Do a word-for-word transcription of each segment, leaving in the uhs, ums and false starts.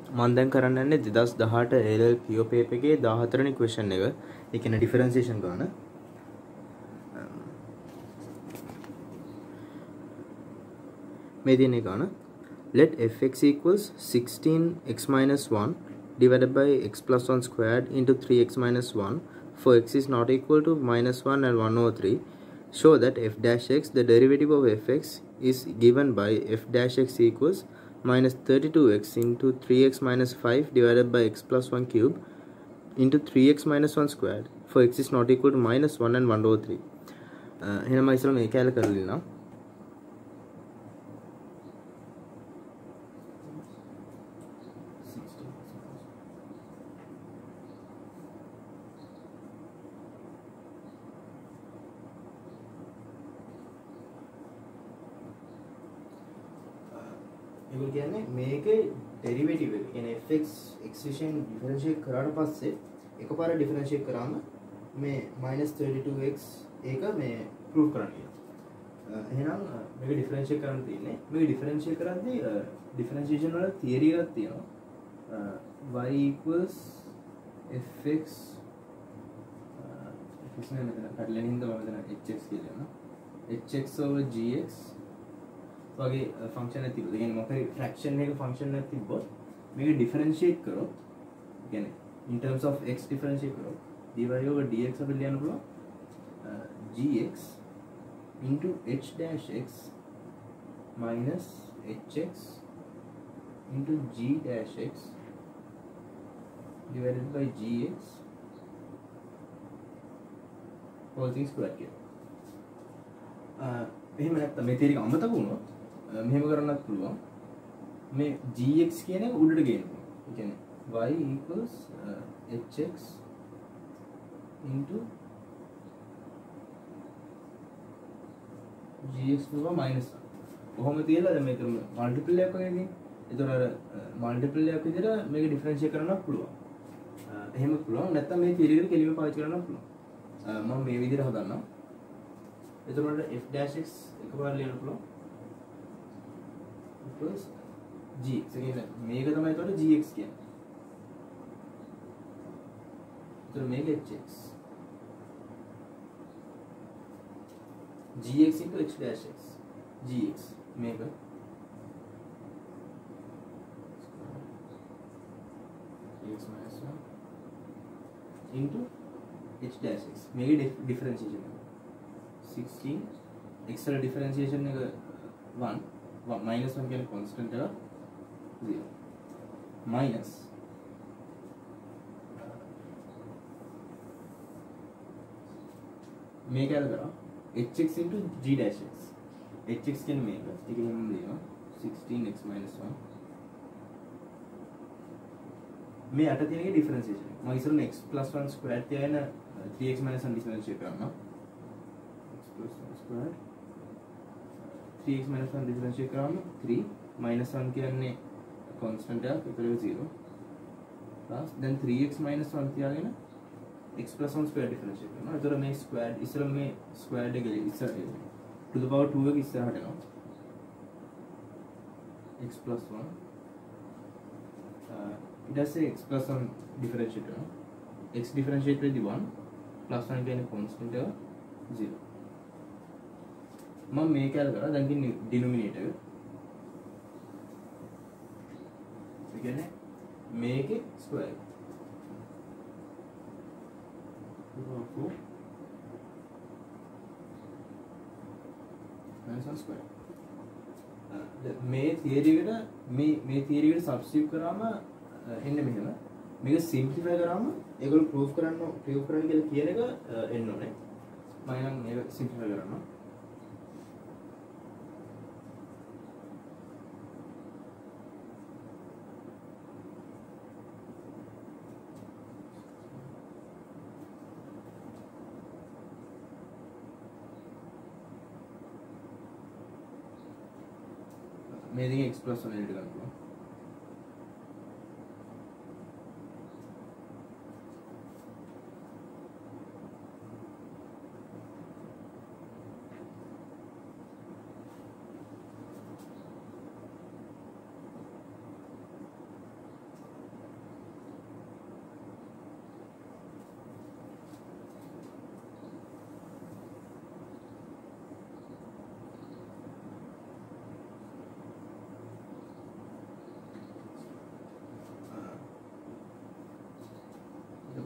මම දැන් කරන්න යන්නේ දෙදහස් දහඅට A level P O paper එකේ දාහතර වෙනි question එක. ඒ කියන්නේ differentiation ගන්න. මේ දෙන එක ගන්න. Let fx equals sixteen x minus one divided by x plus one squared into three x minus one for x is not equal to minus one and one over three. Show that f dash x, the derivative of fx, is given by f dash x equals minus thirty-two x into three x minus five divided by x plus one cube into three x minus one squared for x is not equal to minus one and one over three. එහෙනම් මම ඉස්සෙල්ලා මේ කැල කරලා ඉන්නවා. ඒගොල්ලෝ කියන්නේ මේකේ derivative එක කියන්නේ fx x විශේෂයෙන් ඩිෆරන්ෂিয়েට් කරාට පස්සේ එකපාර ඩිෆරන්ෂিয়েට් කරාම මේ minus thirty-two x ඒක මේ ප්‍රූව් කරන්න කියනවා. එහෙනම් මේක ඩිෆරන්ෂিয়েට් කරන්න තියෙන්නේ. මේක ඩිෆරන්ෂিয়েට් කරද්දී ඩිෆරන්ෂিয়েෂන් වල තියරි එකක් තියෙනවා. y equals fx fx නේ මෙතන පැටලෙන හින්දා මම මෙතන hx කියලා යනවා. hx over gx වගේ ෆන්ක්ෂන් එකක් තිබුණා. ඒ කියන්නේ මොකද ෆ්‍රැක්ෂන් එක ෆන්ක්ෂන් එකක් තිබ්බොත් මේක ඩිෆරන්ෂিয়েට් කරොත් ඒ කියන්නේ in terms of x ඩිෆරන්ෂিয়েට් කරොත් dy over dx අපිට ලියන්න පුළුවන් gx into h dash x minus hx into g dash x divided by gx whole thing squared කියලා. එහෙම නැත්නම් මේ තේරික අමතක වුණොත් මෙහෙම කරන්නත් පුළුවන්. මේ gx කියන එක උඩට ගේන්න පුළුවන්. ඒ කියන්නේ y equals uh, hx into gx නුව minus one. කොහොම තියලා දැන් මේක මල්ටිපල් එකක් වගේ නේ. ඒතර අර මල්ටිපල් එකක් විදිහට මේක ඩිෆරන්ෂিয়েට් කරන්නත් පුළුවන්. එහෙම පුළුවන්. නැත්නම් මේ තීරය විදිහට කෙලිම පාවිච්චි කරන්නත් පුළුවන්. මම මේ විදිහට හදන්නම්. එතකොට f dash x එකපාර ලියන්න පුළුවන්. equals g. ඒ කියන්නේ මේක තමයි එතකොට gx කියන්නේ. එතකොට මේක hx. gx into h dash x. gx මේක x minus one into h dash x. මේක ඩිෆරන්ෂියේෂන් එක. sixteen x වල ඩිෆරන්ෂියේෂන් එක one minus one කියන්නේ constant එක zero minus මේක අර කරා hx into g dash x. hx කියන්නේ මේක. ඒක එහෙම දෙනවා sixteen x minus one. මේ අට තියෙන එකේ ඩිෆරන්ෂියේෂන්. මම ඉස්සරහ x plus one squared තියාගෙන three x minus one ඩිෆරන්ෂියේට් කරනවා. plus one squared three x minus one differentiate කරාම three minus one කියන්නේ constant එකක් ඒතර zero plus then three x minus one තියාගෙන x plus one square differentiate කරනවා. ඒතර මේ squared ඉස්සර මේ squared එක ඉස්සර to the power two එක ඉස්සරහට එනවා. x plus one ඊට පස්සේ x plus one differentiate කරනවා. x differentiate වෙද්දී one plus one කියන්නේ constant එක zero. මම මේක අර කරා දැන් කියන්නේ ඩිනොමිනේටර් එක. ඒ කියන්නේ මේකේ square. two minus one square. මේ තියරි එකට මේ මේ තියරි එකට සබ්ස්ටිටියුට් කරාම එන්නේ මෙහෙම. මේක සිම්ප්ලිෆයි කරාම ඒගොල්ලෝ ප්‍රූෆ් කරන්න ප්‍රූෆ් කරන්න කියලා කියන එක එන්න ඕනේ. මම නම් මේක සිම්ප්ලිෆයි කරනවා. මේ දෙකේ x plus one එකට ගන්න පුළුවන්.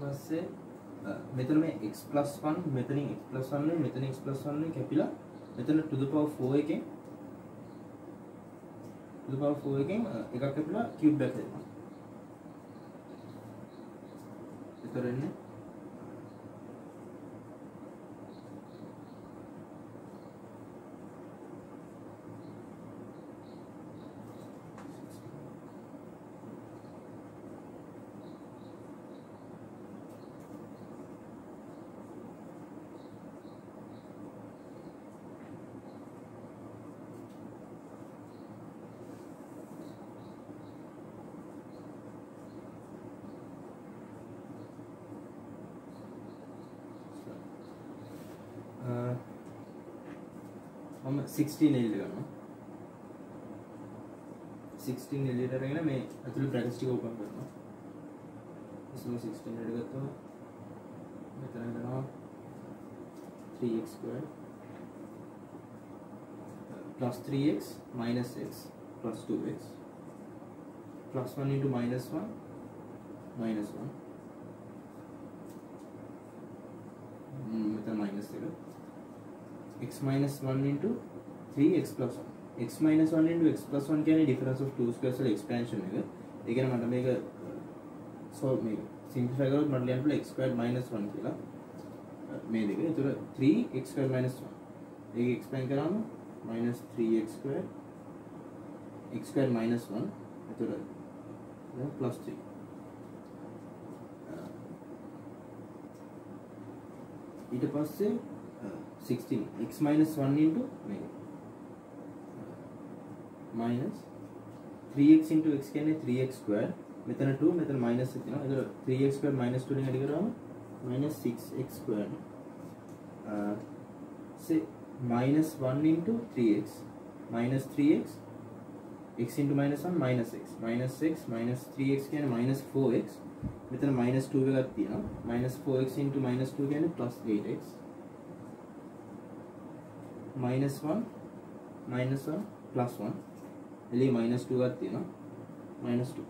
පස්සේ මෙතන මේ x plus one මෙතනින් x plus one නේ මෙතන x plus one නේ කැපිලා මෙතන to the power four එකෙන් to the power four එකෙන් එකක් කැපිලා cube back වෙනවා. ඒතර එන්නේ हम sixteen एलिट करना sixteen एलिट रहेगा ना मैं एक्चुअली ब्रैकेट्स को ओपन करना इसमें sixteen एड करता हूँ मैं तरह करना three x square plus three x minus x plus two x plus one into minus one minus one मैं तरह minus देगा x minus one into three x plus one x minus one into x plus one क्या है difference of two squares और expansion है क्या ये क्या ना मतलब मेरे solve मेरे simplify करो मतलब यहाँ पे x squared minus one किला मैं देखे तो three x squared minus one एक expand करा हूँ minus three x squared x squared minus one तो plus three इटे पास से sixteen x minus one into minus three x into x क्या है three x square मेतना two मेतना minus इतना इधर three x square minus two निकाल कर रहा हूँ minus six x square से minus one into three x minus three x x into minus one minus x minus six minus three x क्या है minus four x मेतना minus two भी करती है ना minus four x into minus two क्या है plus eight x minus one minus one plus one ये minus two आती है ना minus two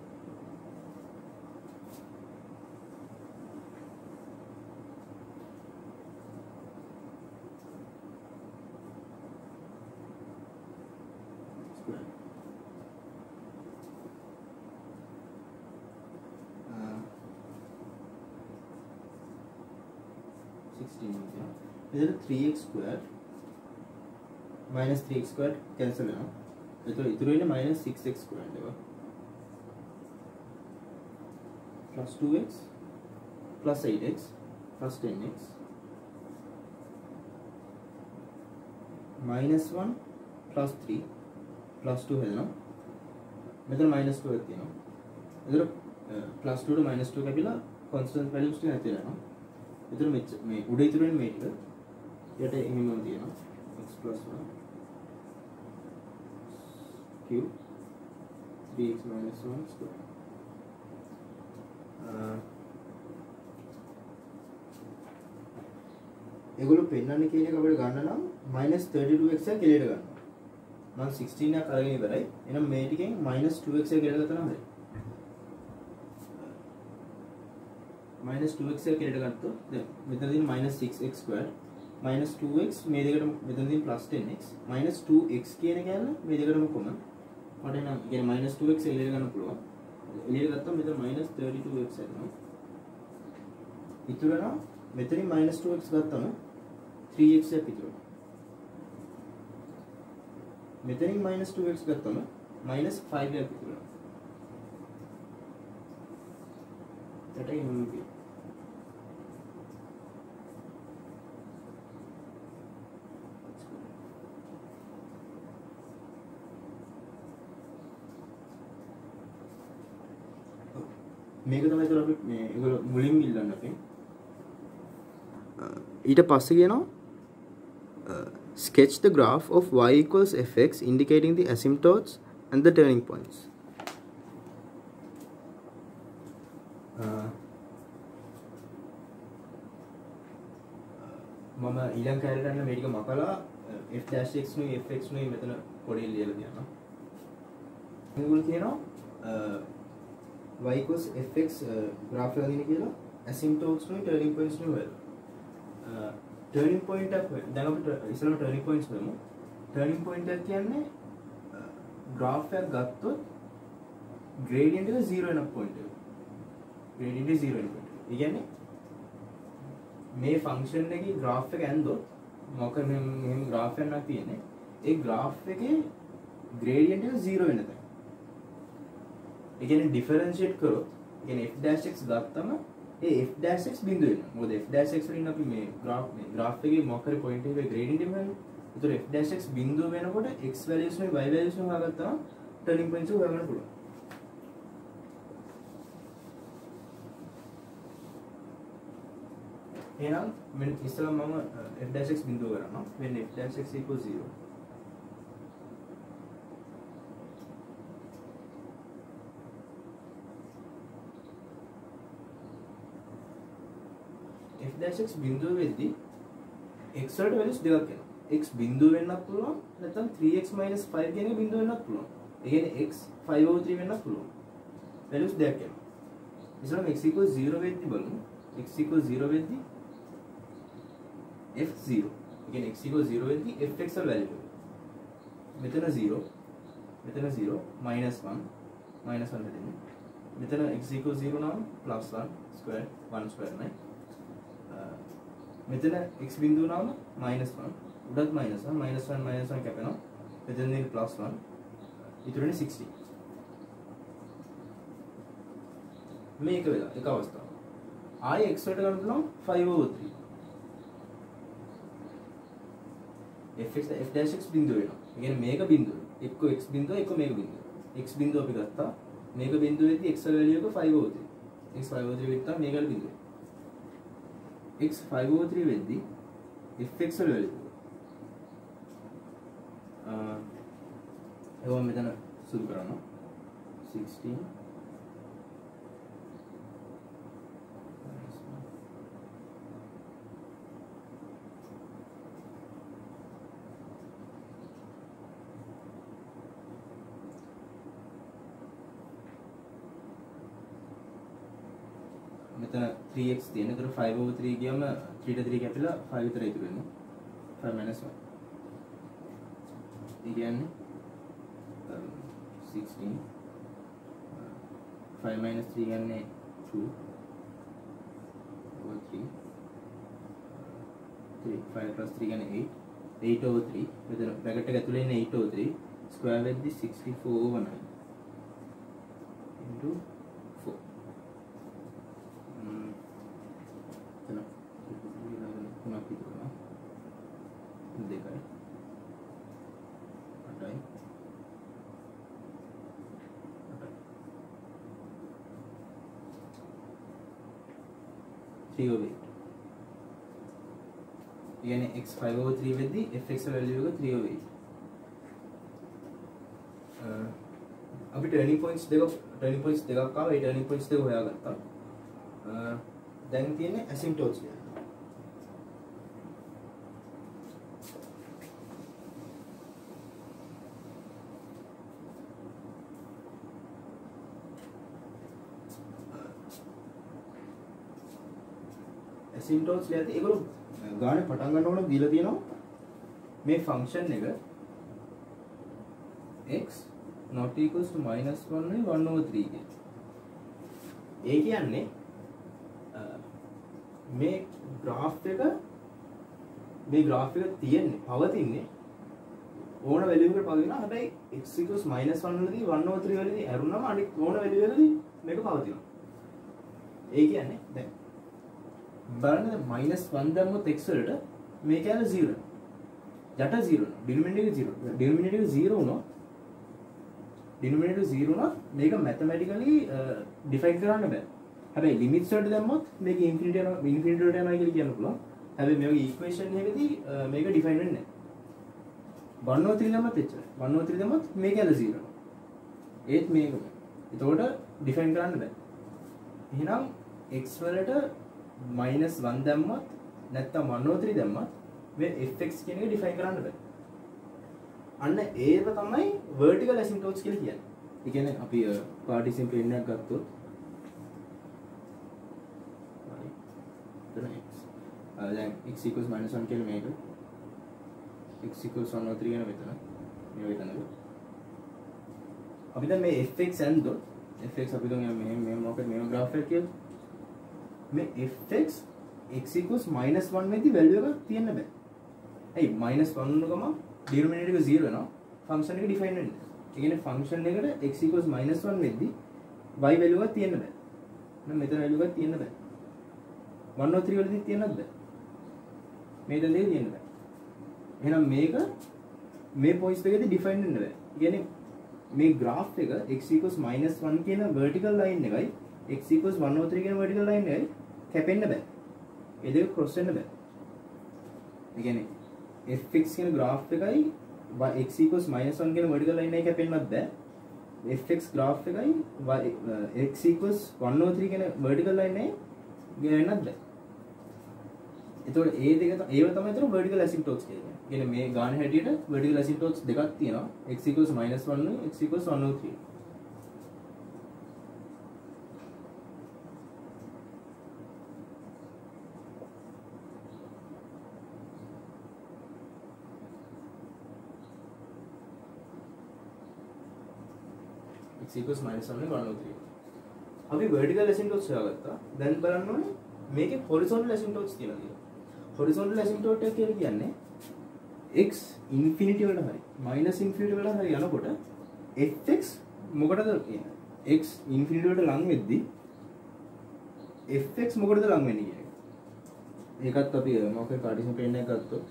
square uh, sixteen इधर three x square minus three x squared cancel है ना तो इधर ही ना minus six x squared है वो plus two x plus eight x plus ten x minus one plus three plus two है ना मतलब minus two होती है ना इधर plus two तो minus two का बिला constant values तो आते हैं ना इधर में में उड़े इधर में मेट कर ये टे इन्हीं में होती है ना x plus one cube three x minus one square एगोलो पेन्नाने के लिए कबड़ गाना ना minus thirty-two x है किलेट गाना मान sixteen ना करेंगे नहीं बराई इन्हें मेट के minus two x है किलेट करता ना है minus two x है किलेट करता तो मित्र दिन minus six x square minus two x मेरे कटम मित्र दिन plus ten x minus two x के ने क्या है ना मेरे कटम कॉमन और है ना ये minus two x ले लेगा ना पुलवा ले लेगा तो मित्र minus thirty-two x है ना इतना ना मित्र ही minus two x करता ना three x है पिछले मित्र ही minus two x करता ना minus five है पिछले ऐटा ही हम भी මේක තමයි ඒතර අපි මේ ඒගොල්ලෝ මුලින්ම ඉල්ලන්න අපි ඊට පස්සේ කියනවා sketch the graph of y equals fx indicating the asymptotes and the turning points මම ඊළඟ කාර්යයට යන මේ ටික මකලා f dash x නුයි fx නුයි මෙතන පොඩි ලියලා තියනවා මේගොල්ලෝ කියනවා y equals fx graph එකක් දෙන්න කියලා asymptotes නුයි turning points නුයි හොයලා turning point එක දැන් අපිට ඉස්සෙල්ලාම turning points හොයමු turning point එක කියන්නේ graph එකක් ගත්තොත් gradient එක zero වෙන point එක gradient එක zero වෙන point එක. ඒ කියන්නේ මේ function එකේ graph එක ඇන්දොත් මොකද මේ graph එකක් තියෙන්නේ ඒ graph එකේ gradient එක zero වෙන තැන. ඒ කියන්නේ differentiate කරොත් ඒ කියන්නේ f dash x ගත්තම ඒ f dash x බිඳුව වෙනවා. මොකද f dash x වලින් අපි මේ graph මේ graph එකේ මොකක් හරි point එකේ gradient එක වෙනවා. ඒතර f dash x බිඳුව වෙනකොට x values නේ y values නේ හොයාගත්තාම turning points එක හොයාගන්න පුළුවන්. එහෙනම් මෙන්න ඉස්සෙල්ලා මම f dash x බිඳුව කරනවා. when f dash x equals zero. f dash x බිඳුව වෙද්දී x වලට values දෙකක් එනවා. x බිඳුව වෙන්නත් පුළුවන් නැත්නම් three x minus five කියන එක බිඳුව වෙන්නත් පුළුවන්. ඒ කියන්නේ x five over three වෙන්නත් පුළුවන්. values දෙකක් එනවා. ඉතින් x equals zero වෙද්දී බලමු. x equals zero වෙද්දී f zero. ඒ කියන්නේ x equals zero වෙද්දී fx වල value එක. මෙතන zero මෙතන zero minus one minus one දෙන්නේ. මෙතන x equals zero නම් plus one square one square නයි. මෙතන x බිඳුව නාම minus one උඩත් minus one minus one minus one කැපෙනවා මෙතන ඉන්නේ plus one ඉතුරුනේ sixty මේක වෙලා එක අවස්ථාවක් ආයෙ x වලට ගන්න පුළුවන් five over three fx f dash x බිඳුව වෙනවා ඒ කියන්නේ මේක බිඳුව එක්ක x බිඳුව එක්ක මේක බිඳුව x බිඳුව අපි ගත්තා මේක බිඳුවේදී x වල වැලියු එක five over three x five over three වෙත්තා මේක වල බිඳුව x five over three වෙද්දී fx වල වැලියු අ ඒවා මෙතන සුදු කරනවා sixteen මෙතන three x තියෙන. ඒතර five over three ගියම three to three කැපිලා five විතර ඉතුරු වෙනවා. five minus one. ඒ කියන්නේ sixteen. five minus three ගන්නේ two over three. three five plus three ගන්නේ eight. eight over three. මෙතන බ්‍රැකට් එක ඇතුලේ ඉන්නේ eight over three. ස්ක්වයර් වෙද්දි sixty-four over nine. into four. දෙකයි අටයි three over eight. ඒ කියන්නේ x five over three වෙද්දී fx value එක three over eight. අපි turning points දෙක turning points දෙකක් ආවා. ඒ turning points දෙක හොයාගත්තා. දැන් තියෙන්නේ asymptotes එක. asymptotes ලියද්දී ඒගොල්ලෝ ගානේ පටන් ගන්නකොට දීලා තියෙනවා මේ function එක x not equals to minus one නේ one over three කියන. ඒ කියන්නේ මේ graph එක මේ graph එක තියෙන්නේ පවතින්නේ ඕන value එකකට පවතිනවා. හැබැයි x equals minus one වලදී one over three වලදී ඇරුණාම අනිත් ඕන value වලදී මේක පවතිනවා. ඒ කියන්නේ දැන් බලන්න minus one දැම්මොත් x වලට මේක ඇල zero. යට zero. denominator එක zero. denominator එක zero වුණොත් denominator zero වුණොත් මේක mathematically define කරන්න බෑ. හැබැයි limits වලට දැම්මොත් මේක infinity යනවා infinity වලට යනවා කියලා කියන්න පුළුවන්. හැබැයි මේ වගේ equation එකකදී මේක define වෙන්නේ නැහැ. one over three දැම්මත් එච්චරයි. one over three දැම්මත් මේක ඇල zero. ඒත් මේකම. එතකොට define කරන්න බෑ. එහෙනම් x වලට minus one දැම්මත් නැත්නම් one over three දැම්මත් මේ fx කියන එක define කරන්න බෑ. අන්න ඒව තමයි vertical asymptotes කියලා කියන්නේ. ඒ කියන්නේ අපි participle එකක් ගත්තොත් දැන් x equals minus one කියලා මේක x equals one over three කියන මෙතන මේ වෙතනද අපි දැන් මේ fx ඇන්දොත් fx අපි දුන්න මේ මේ මොකද මේ graph එක කියලා මේ fx x equals minus one වෙද්දි value එකක් තියෙන්න බෑ. ඇයි minus one වුණ ගමන් denominator එක zero වෙනවා. function එක define වෙන්නේ. ඒ කියන්නේ function එකට x equals minus one වෙද්දි y value එකක් තියෙන්න බෑ. නම් මෙතන value එකක් තියෙන්න බෑ. one over three වලදී තියෙන්නත් බෑ. මේ දෙක දෙක තියෙන්න බෑ. එහෙනම් මේක මේ points එකේදී define වෙන්න බෑ. ඒ කියන්නේ මේ graph එක x equals minus one කියන vertical line එකයි x equals one over three කියන vertical line එකයි කැපෙන්න බෑ. ඒ දෙක cross වෙන්න බෑ. ඒ කියන්නේ fx කියන graph එකයි x equals minus one කියන vertical line එකයි කැපෙන්නත් බෑ. fx graph එකයි x equals one over three කියන vertical line එකයි ගෑවෙන්නත් බෑ. එතකොට ඒ දෙක ඒව තමයි එතන vertical asymptotes කියන්නේ. කියන්නේ මේ ගාන හැටියට vertical asymptotes දෙකක් තියෙනවා. x equals minus one x equals one over three. x equals minus one one over three. අපි vertical asymptotes හොයාගත්තා. දැන් බලන්න ඕනේ මේකේ horizontal asymptotes තියෙනවා කියලා. horizontal asymptote එක කියලා කියන්නේ x infinity වලට හරි minus infinity වලට හරි යනකොට fx මොකටද කියන්නේ? x infinity වලට ලං වෙද්දි fx මොකටද ලං වෙන්නේ කියන එක. ඒකත් අපි මොකක්ද කාඩිසන් ප්ලේන් එක ගත්තොත්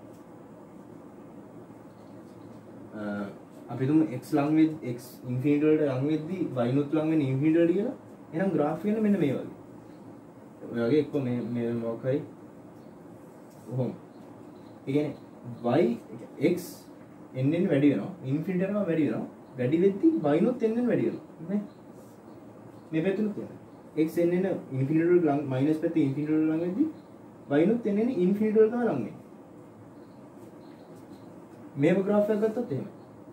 අපි තුමු x ලං වෙද්දි x infinity වලට ලං වෙද්දි y නුත් ලං වෙන්නේ infinity වලට කියලා. එහෙනම් graph එක මෙන්න මේ වගේ. ඔය වගේ එක්ක මේ මේ මොකයි ඔහොම. ඒ කියන්නේ y x n n වැඩි වෙනවා infinity යනවා වැඩි වෙනවා වැඩි වෙද්දි y නුත් n n වැඩි වෙනවා නේ මේ පැත්තෙත් තියෙනවා x n n infinity වලට ලං minus පැත්තේ infinity වලට ලං වෙද්දි y නුත් n n infinity වලට තමයි ලං වෙන්නේ මේව graph එකක් ගත්තොත් එහෙම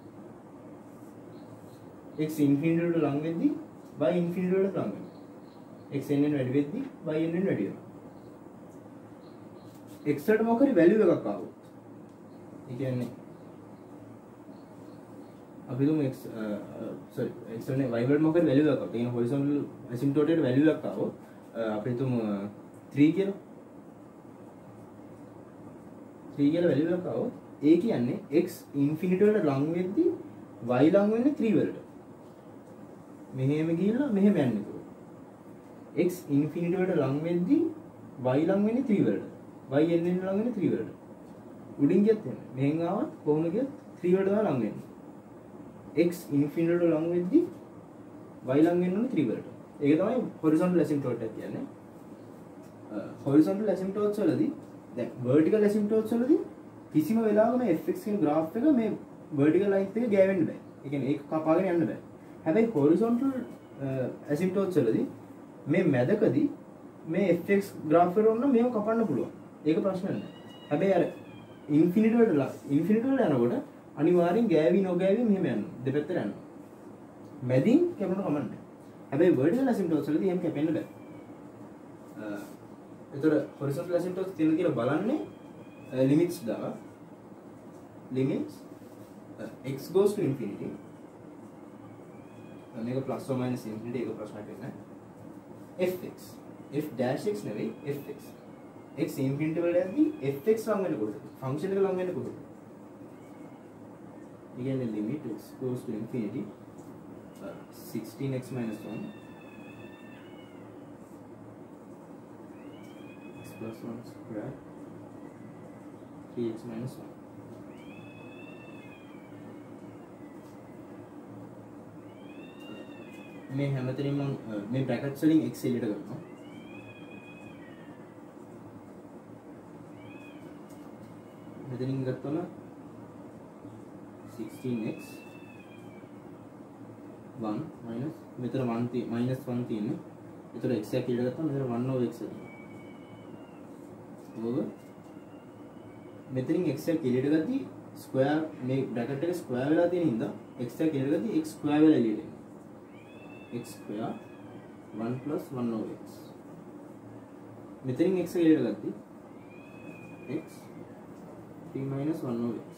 x infinity වලට ලං වෙද්දි y infinity වලට ලං වෙනවා x n n වැඩි වෙද්දි y n n වැඩි වෙනවා x වලට මොකක් හරි value එකක් ආවොත් ඒ කියන්නේ අපි දුමු x sorry x වලනේ y වලට මොකක් හරි value එකක් ආවොත් ඒ කියන්නේ horizontal asymptote එකට value එකක් ආවොත් අපි තුමු three කියලා three කියලා value එකක් ආවොත් ඒ කියන්නේ x infinity වලට ලං වෙද්දි y ලං වෙන්නේ three වලට මෙහෙම ගිහිල්ලා මෙහෙම යන්නේ x infinity වලට ලං වෙද්දි y ලං වෙන්නේ three වලට y n n ලං වෙන්නේ three වලට උඩින් ගියත් එහෙම මෙහෙන් ආවත් කොහොමද ගියත් three වලට තමයි ලං වෙන්නේ x infinity වලට ලං වෙද්දි y ලං වෙන්නේ three වලට ඒක තමයි horizontal asymptote එක කියන්නේ horizontal asymptotes වලදී දැන් vertical asymptotes වලදී කිසිම වෙලාවක මේ fx කියන graph එක මේ vertical lines එක ගෑවෙන්න බෑ ඒ කියන්නේ ඒක කපාගෙන යන්න බෑ හැබැයි horizontal asymptotes වලදී මේ මැදකදී මේ fx graph එක උන්න මේව කපන්න පුළුවන් ඒක ප්‍රශ්න නෑ හැබැයි අර infinity වලට infinity වලට යනකොට අනිවාර්යෙන් ගෑවි නොගෑවි මෙහෙම යනවා දෙපැත්තට යනවා මැදින් කැපුණා කමන්නේ හැබැයි vertical asymptotes වලදී එහෙම කැපෙන්න බෑ ඒතර horizontal asymptotes තියෙන කියලා බලන්නේ limits දාලා limits x goes to infinity මේක plus or minus infinity ඒක ප්‍රශ්නයක් වෙන්නේ fx f dash x නෙවෙයි fx x infinity වලට යද්දී fx ලං වෙන්නේ කොහොමද function එක ලං වෙන්නේ කොහොමද කියන්නේ limit x goes to infinity uh, sixteen x minus one x plus one square three x minus one මේ හැමතැනම මේ brackets වලින් x එළියට ගන්නවා මෙතනින් ගත්තම sixteen x one minus මෙතන one තියෙ minus one තියෙන්නේ ඒතර x එක එළියට ගත්තාම මෙතන one over x තියෙනවා over මෙතනින් x එක එළියට ගත්තී square මේ bracket එක square වෙලා තියෙන හින්දා x එක එළියට ගත්තී x square වෙලා එළියට එනවා x square one plus one over x මෙතනින් x එළියට ගත්තී x three minus one over x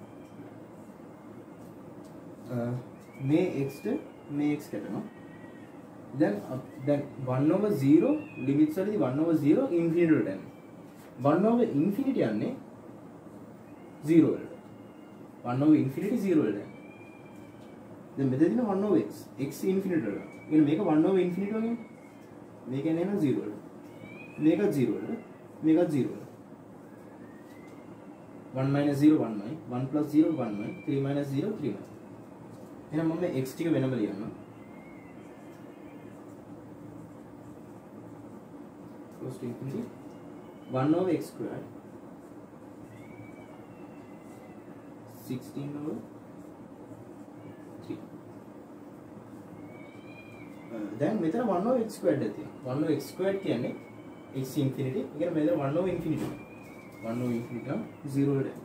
මේ x ට මේ x කැටෙනවා then then one over zero limits වලදී one over zero infinity වලට යනවා one over infinity යන්නේ zero වලට one over infinity zero වලට යනවා දැන් මෙතන තියෙන one over x x infinity වලට يعني මේක one over infinity වගේ මේක එන්නේ නම් zero වලට මේක zero වලට මේක zero වලට one minus zero one minus one plus zero one minus three minus zero three minus එහෙනම් මම x ටික වෙනම ලියන්නම් close to infinity one over x squared sixteen over three දැන් මෙතන one over x squared එක තියෙනවා one over x squared කියන්නේ x infinity ඒ කියන්නේ මෙතන one over infinity one over infinity නම් zero වලට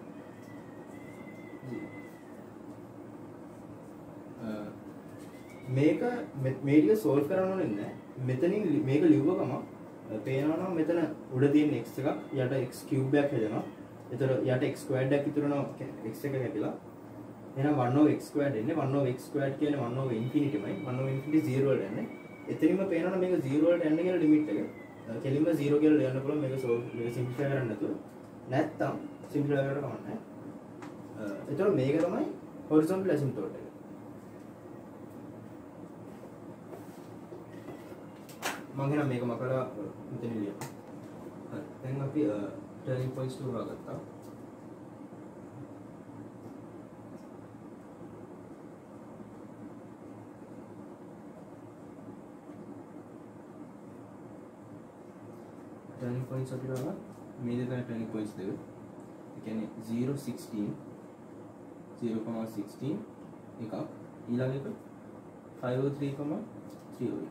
මේක මේ ටික solve කරන්න ඕනේ නැහැ මෙතනින් මේක ලිව්ව ගමන් පේනවා නම් මෙතන උඩ තියෙන x එකක් යට x cube එකක් හැදෙනවා ඒතර යට x squared එකක් ඉතුරු වෙනවා x එක කැපිලා එහෙනම් one over x squared එන්නේ one over x squared කියන්නේ one over infinity මයි one over infinity zero වලට යන්නේ එතනින්ම පේනවා නම් මේක zero වලට යන්න කියලා limit එක කෙලින්ම zero කියලා ලියන්න පුළුවන් මේක solve මේක simplify කරන්න නැතුව නැත්තම් simplify කරලා කමක් නැහැ ඒතර මේක තමයි horizontal asymptote එක මම හිතනවා මේක මකලා මෙතන ලියන්න. හරි. දැන් අපි turning points two හොයාගත්තා. turning points අපිට ආවා මේ දෙකේ turning points දෙක. ඒ කියන්නේ zero sixteen zero comma sixteen එකක් ඊළඟ එක five oh three comma three oh eight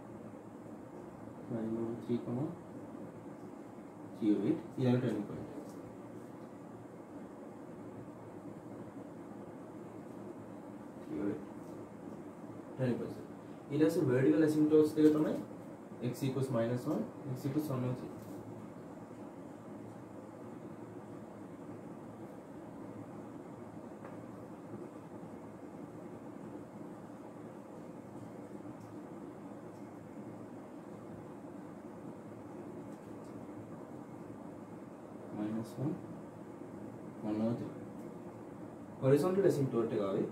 five over three comma three oh eight ඊළඟ turning point three oh eight turning point ඊට පස්සේ vertical asymptotes දෙක තමයි x equals minus one x equals one over three one one over three horizontal asymptote එක ආවේ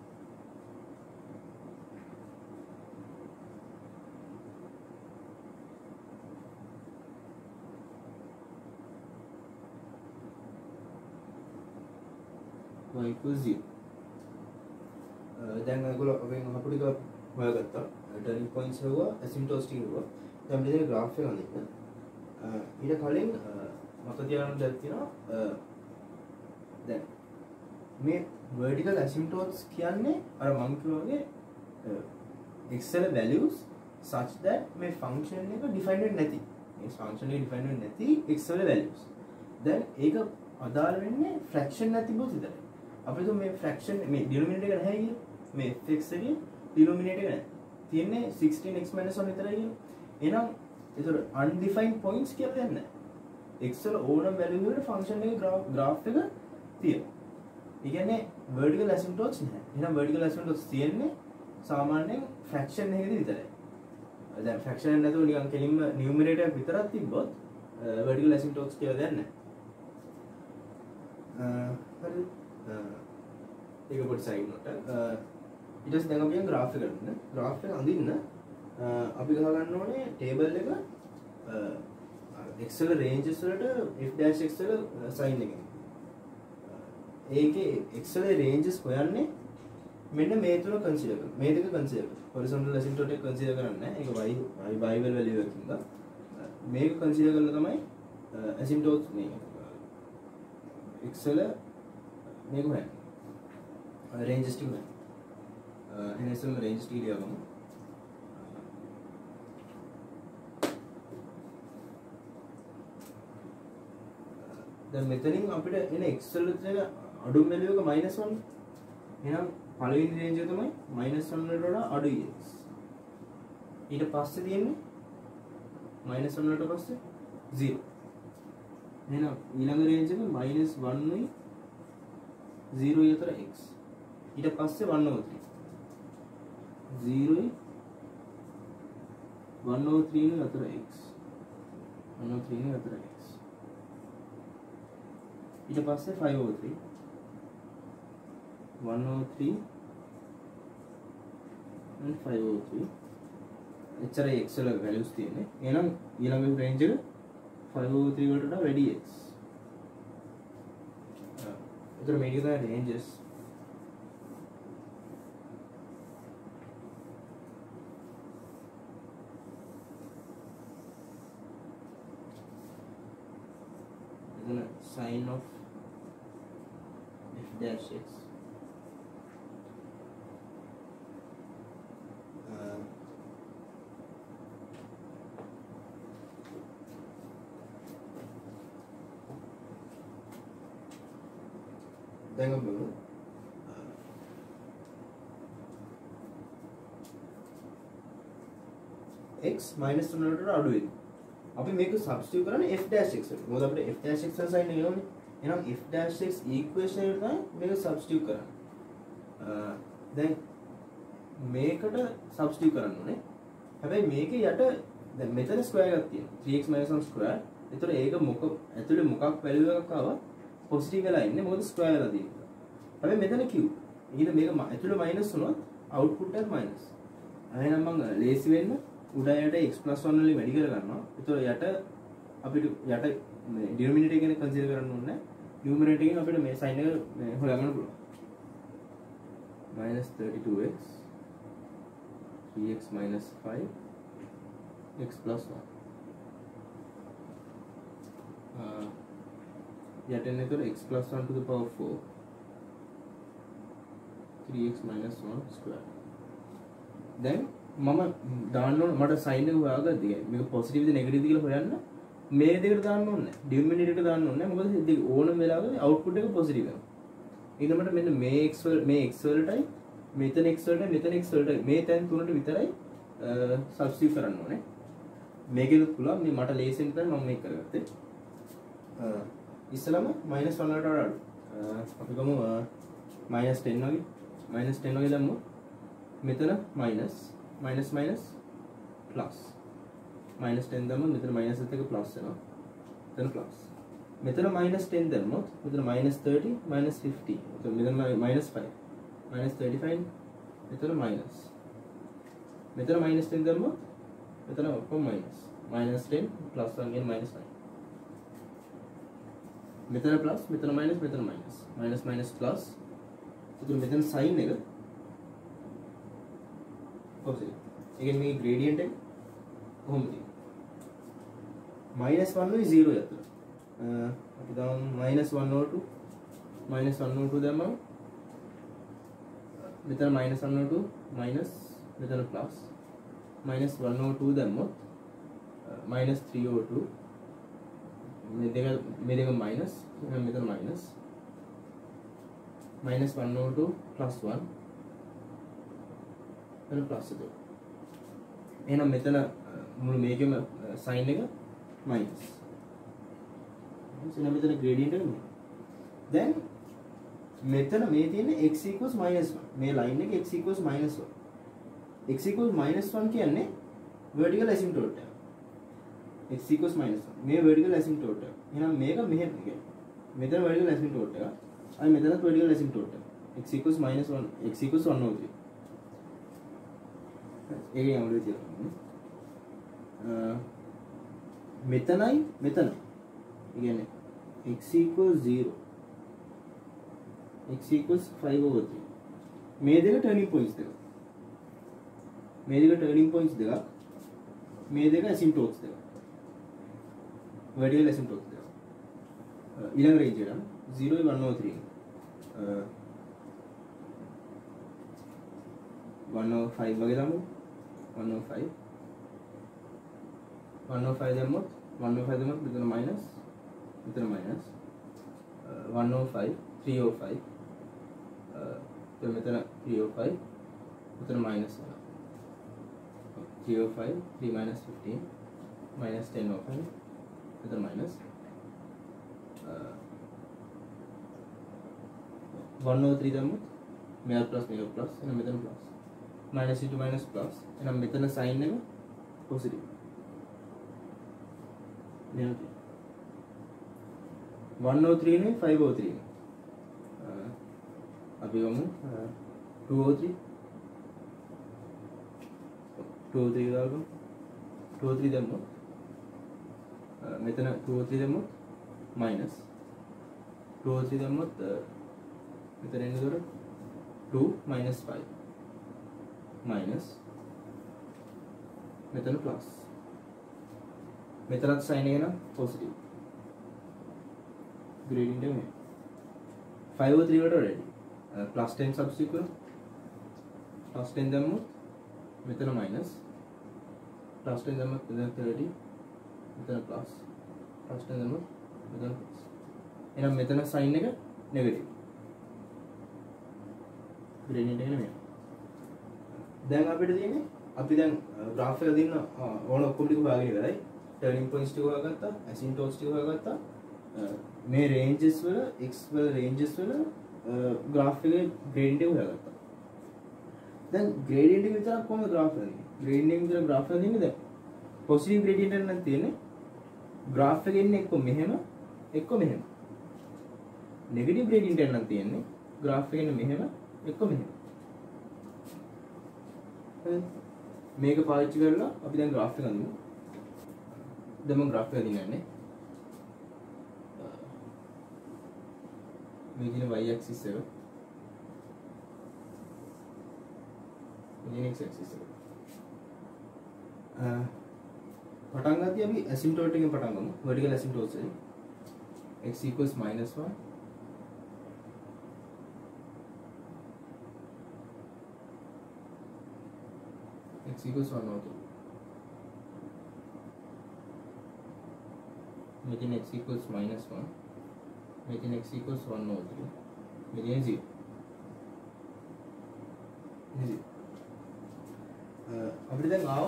y equals zero දැන් ඔයගොල්ලෝ අපෙන් අහපු ටික හොයාගත්තා turning points හොයුවා asymptotes ටික හොයුවා දැන් මෙතන graph එක අඳින්න ඊට කලින් මත තියාගන්න දෙයක් තියෙනවා දැන් මේ vertical asymptotes කියන්නේ අර මම කිව්වා වගේ x වල values such that මේ function එක defined වෙන්නේ නැති මේ function එක defined වෙන්නේ නැති x වල values දැන් ඒක අදාළ වෙන්නේ fraction නැති බොස් විතරයි අපිට මේ fraction මේ denominator එක නැහැ කියලා මේ fx එකේ denominator එක නැහැ තියෙන්නේ sixteen x minus one විතරයි කියලා එහෙනම් ඒතර undefined points කියලා දෙයක් නැහැ x වල ඕනම value වලට function එකේ graph එක තියෙනවා. ඒ කියන්නේ vertical asymptotes නැහැ. එහෙනම් vertical asymptotes තියෙන්නේ සාමාන්‍යයෙන් fraction එකකදී විතරයි. දැන් fraction එක නැතුව නිකන් කෙලින්ම numerator එක විතරක් තිබ්බොත් vertical asymptotes කියලා දෙයක් නැහැ. හරි. ඒක පොඩි side note. ඊට පස්සේ දැන් අපි යන graph එකට ගන්න. graph එක අඳින්න අපි ගහ ගන්න ඕනේ table එක x වල ranges වලට f dash x වල sign එක. ඒකේ x වල ranges හොයන්නේ මෙන්න මේ තුන consider කරනවා. මේ දෙක consider කරනවා. horizontal asymptote එක consider කරන්නේ නැහැ. ඒක y y y වල value එකකින්ද. මේක consider කරලා තමයි asymptotes මේ x වල මේක හොයන්නේ. ranges ටික හොයන්නේ. එහෙනම් ඉස්සෙල්ලා ranges ටික ලියගමු. දැන් මෙතනින් අපිට එන x වල තියෙන අඩුම value එක minus one. එහෙනම් පළවෙනි range එක තමයි minus one වලට වඩා අඩුයි x. ඊට පස්සේ තියෙන්නේ minus one වලට පස්සේ zero. එහෙනම් ඊළඟ රේන්ජ් එක minus one යි zero යි අතර x. ඊට පස්සේ one over three. zero යි one over three යි අතර x. one over three යි අතර x. ඊට පස්සේ five over three. one over three and five over three. එච්චරයි x වල values තියෙන්නේ. එහෙනම් ඊළඟ රේන්ජ් එක five over three වලට වඩා වැඩි x. එතකොට මේක තමයි ranges. එතන sin of f dash x. දැන් අපි x minus one වලට අඩු වෙයි. අපි මේක සබ්ස්ටිටියුට් කරන්නේ f dash x වලට. මොකද අපිට f dash x වල sin එක ඕනේ. එහෙනම් f dash x equation එකට තමයි මේක සබ්ස්ටිටියුට් කරන්නේ. දැන් මේකට සබ්ස්ටිටියුට් කරන්න ඕනේ. හැබැයි මේකේ යට දැන් මෙතන ස්ක්වයර් එකක් තියෙනවා. three x minus one square. ඒතර ඒක මොක ඇතුලේ මොකක් වැලියු එකක් ආවා පොසිටිව් වෙලා ඉන්නේ. මොකද ස්ක්වයර් වෙලා තියෙනවා. හැබැයි මෙතන q. ඊට මේක ඇතුලේ මයිනස් වුණොත් අවුට්පුට් එක මයිනස්. එහෙනම් මම ලේසි වෙන්න උඩ යට x plus one වලින් වැඩි කර ගන්නවා. ඒතකොට යට අපිට යට මේ ඩිනොමිනේටර් එකනේ කන්සිඩර් කරන්න ඕනේ. න්යුමරේටර් එකෙන් අපිට මේ sin එක හොයාගන්න පුළුවන්. minus thirty-two x three x minus five x plus one. uh, යටෙන් එතකොට x plus one to the power four three x minus one square. දැන් මම දාන්න ඕන මට sin එක හොයාගද්දී මේක පොසිටිව්ද නෙගටිව්ද කියලා හොයන්න මේ දෙකට දාන්න ඕනේ නැහැ. ඩිනොමිනේටර් එකට දාන්න ඕනේ නැහැ. මොකද දෙක ඕනම වෙලාවක අවුට්පුට් එක පොසිටිව් වෙනවා. ඊට මට මෙන්න මේ x වල මේ x වලටයි මෙතන x වලටයි මෙතන x වලටයි මේ තැන් තුනට විතරයි සබ්ස්ටිටියුට් කරන්න ඕනේ. මේකෙත් පුළුවන් මේ මට ලේසියෙන් තමයි මම මේක කරගත්තේ. ඉස්සලම minus one වලට වඩා අඩු. අපි ගමු minus ten වගේ. minus ten වගේ දැම්මොත් මෙතන minus minus minus plus minus ten දැම්මොත් මෙතන minus එකත් එක plus වෙනවා. මෙතන plus. මෙතන minus ten දැම්මොත් මෙතන minus thirty minus fifty. මෙතන minus five minus thirty-five මෙතන minus. මෙතන minus ten දැම්මොත් මෙතන ඔක්කොම minus. minus ten plus one again minus nine. මෙතන plus මෙතන minus මෙතන minus. minus minus plus. එතකොට මෙතන sin එක positive. again මේ gradient එක කොහොමද තියෙන්නේ? minus one යි zero යි අතර. අපි දාමු minus one over two minus one over two දැම්මම මෙතන minus one over two minus මෙතන plus minus one over two දැම්මොත් minus three over two මේ දෙක මේ දෙක minus මෙතන minus minus one over two plus one එතන plus එක. එහෙනම් මෙතන මුළු මේකෙම sin එක minus. එතන මෙතන gradient එක. දැන් මෙතන මේ තියෙන්නේ x equals minus one. මේ line එක x equals minus one. x equals minus one කියන්නේ vertical asymptote එක. x equals minus one. මේ vertical asymptote එක. එහෙනම් මේක මෙහෙම කියන්නේ. මෙතන vertical asymptote එක. අයි මෙතනත් vertical asymptote එක. x equals minus one. x equals one over three. ඒකෙන් අවුල තියෙනවා. මෙතනයි මෙතන. ඒ කියන්නේ x equals zero. x equals five over three. මේ දෙක turning points දෙක. මේ දෙක turning points දෙක. මේ දෙක asymptotes දෙක. vertical asymptotes දෙක. ඊළඟ range එක zero one over three. one over five වගේ දාමු. one over five. one over five දැම්මොත් one over five දැම්මොත් මෙතන minus මෙතන minus one over five three over five එතන මෙතන three over five මෙතන minus three over five three minus fifteen minus ten over five මෙතන minus one over three දැම්මොත් මෙයා plus මේක plus එහෙනම් මෙතන plus minus into minus plus එහෙනම් මෙතන sign එක positive නේද one over three නේ five over three නේ අපි ගමු two over three two over three දාගමු two over three දැම්මොත් මෙතන two over three දැම්මොත් minus two over three දැම්මොත් මෙතන එන්නේ two minus five minus මෙතන plus මෙතනත් sign එක නම් positive gradient එක මේ five over three වලට ready plus ten substitute කරමු plus ten දැම්මොත් මෙතන minus plus ten දැම්මොත් මෙතන thirty මෙතන plus plus ten දැම්මොත් මෙතන plus එහෙනම් මෙතන sign එක negative gradient එක නෙමෙයි දැන් අපිට තියෙන්නේ අපි දැන් graph එක දින්න ඕන ඔක්කොම ටික හොයාගෙන ඉවරයි turning points ටික හොයාගත්තා asymptotes ටික හොයාගත්තා මේ ranges වල x වල ranges වල graph එකේ gradient එක හොයාගත්තා දැන් gradient එක විතරක් කොහොමද graph එක දෙන්නේ gradient එක විතර graph එක දෙන්නේ දැන් positive gradient එක නම් තියෙන්නේ graph එකේ ඉන්නේ එක්ක මෙහෙම එක්ක මෙහෙම negative gradient එක නම් තියෙන්නේ graph එකේ ඉන්නේ මෙහෙම එක්ක මෙහෙම මේක පාවිච්චි කරලා අපි දැන් graph එක අඳිමු දැන් මම graph එක අඳින්නේ මේ කියන y axis එක මේ x axis එක පටන් ගත්තී අපි asymptote එකෙන් පටන් ගමු vertical asymptotes එකෙන් x equals minus one x equals one over three within x equals minus one within x equals one over three within zero zero අපිට දැන් ආව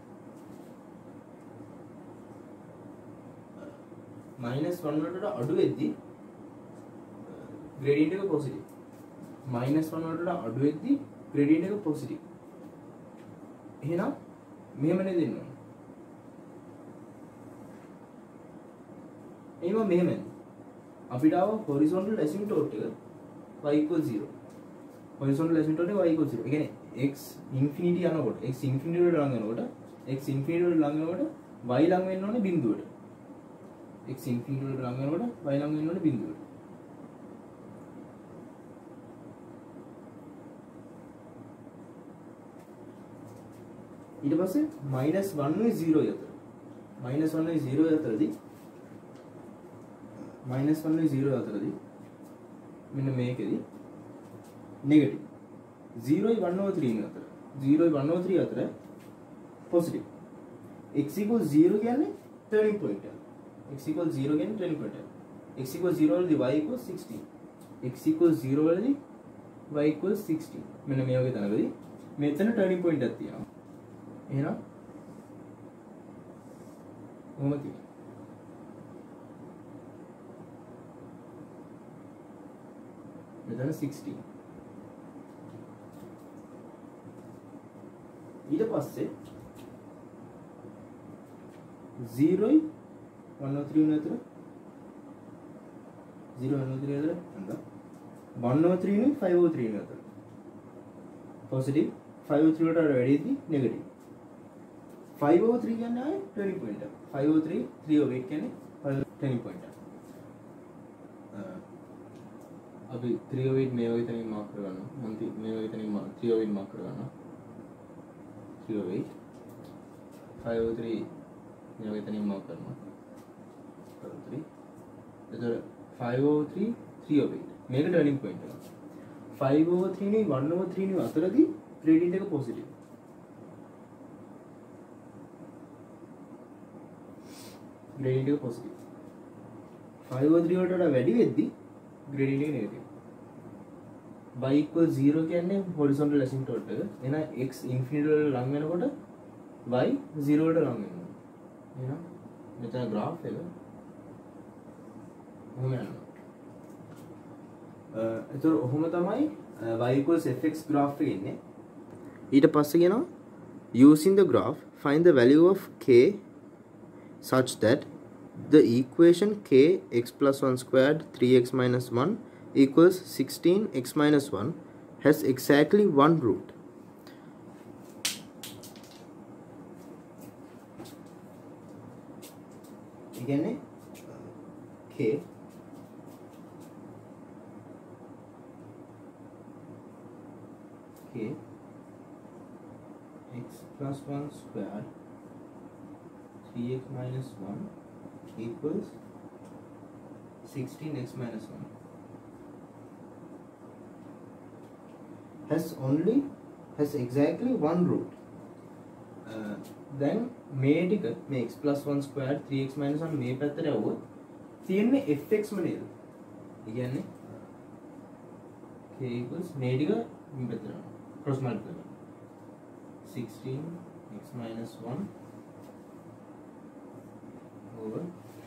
minus one වලට අඩු වෙද්දි gradient එක positive minus one වලට අඩු වෙද්දි gradient එක positive එහෙනම් මෙහෙමනේ දෙන්න ඕනේ. එහෙනම් මෙහෙමනේ. අපිට ආව horizontal asymptote එක y equals zero. horizontal asymptote එක y equals zero. ඒ කියන්නේ x infinity යනකොට x infinity වලට ලඟ වෙනකොට x infinity වලට ලඟ වෙනකොට y ලඟ වෙන්න ඕනේ බිඳුවට. x infinity වලට ලඟ වෙනකොට y ලඟ වෙන්න ඕනේ බිඳුවට. ඊට පස්සේ minus one නුයි zero අතර minus one නුයි zero අතරදී minus one නුයි zero අතරදී මෙන්න මේකෙදි negative zero යි one over three අතර zero යි one over three අතර positive x equals zero කියන්නේ turning point එක x equals zero කියන්නේ turning point එක x equals zero වලදී y equals sixteen x equals zero වලදී y equals sixteen මෙන්න මේ වගේ තැනකදී මෙතන turning point එකක් තියෙනවා එහෙනම් කොහොමද තියෙන්නේ මෙතන sixteen ඊට පස්සේ zero යි one over three අතර zero one over three අතර හඳ one over three නුයි five over three අතර positive five over three වලට වැඩිදී negative five over three කියන්නේ ආයේ turning point එක five over three three over eight කියන්නේ turning point එක අපි three over eight මේ වගේ තැනින් මාක් කරගන්නවා මම මේ වගේ තැනින් three over eight මාක් කරගන්නවා three over eight five over three මේ වගේ තැනින් මාක් කරනවා five over three එතකොට five over three three over eight මේක turning point එක five over three නේ one over three නේ අතරදී gradient එක positive gradient එක positive five over three වලට වඩා වැඩි වෙද්දි gradient එක negative y equals zero කියන්නේ horizontal asymptote එක එහෙනම් x infinity වලට ලං වෙනකොට y zero වලට ලං වෙනවා එහෙනම් මෙතන graph එක ඔහොම යනවා. එතකොට ඔහොම තමයි y equals fx graph එකේ ඉන්නේ. ඊට පස්සේ කියනවා using the graph find the value of k such that the equation k x plus one squared three x minus one equals sixteen x minus one has exactly one root. Again, k k x plus one squared three x minus one equals sixteen x minus one has only has exactly one root. Uh, then මේ ටික මේ x plus one squared three x minus one මේ පැත්තට આવුවොත් තියෙන්නේ fx ම නේද? ඒ කියන්නේ k equals මේ ටික මේ පැත්තට cross multiply කරනවා. sixteen x minus one over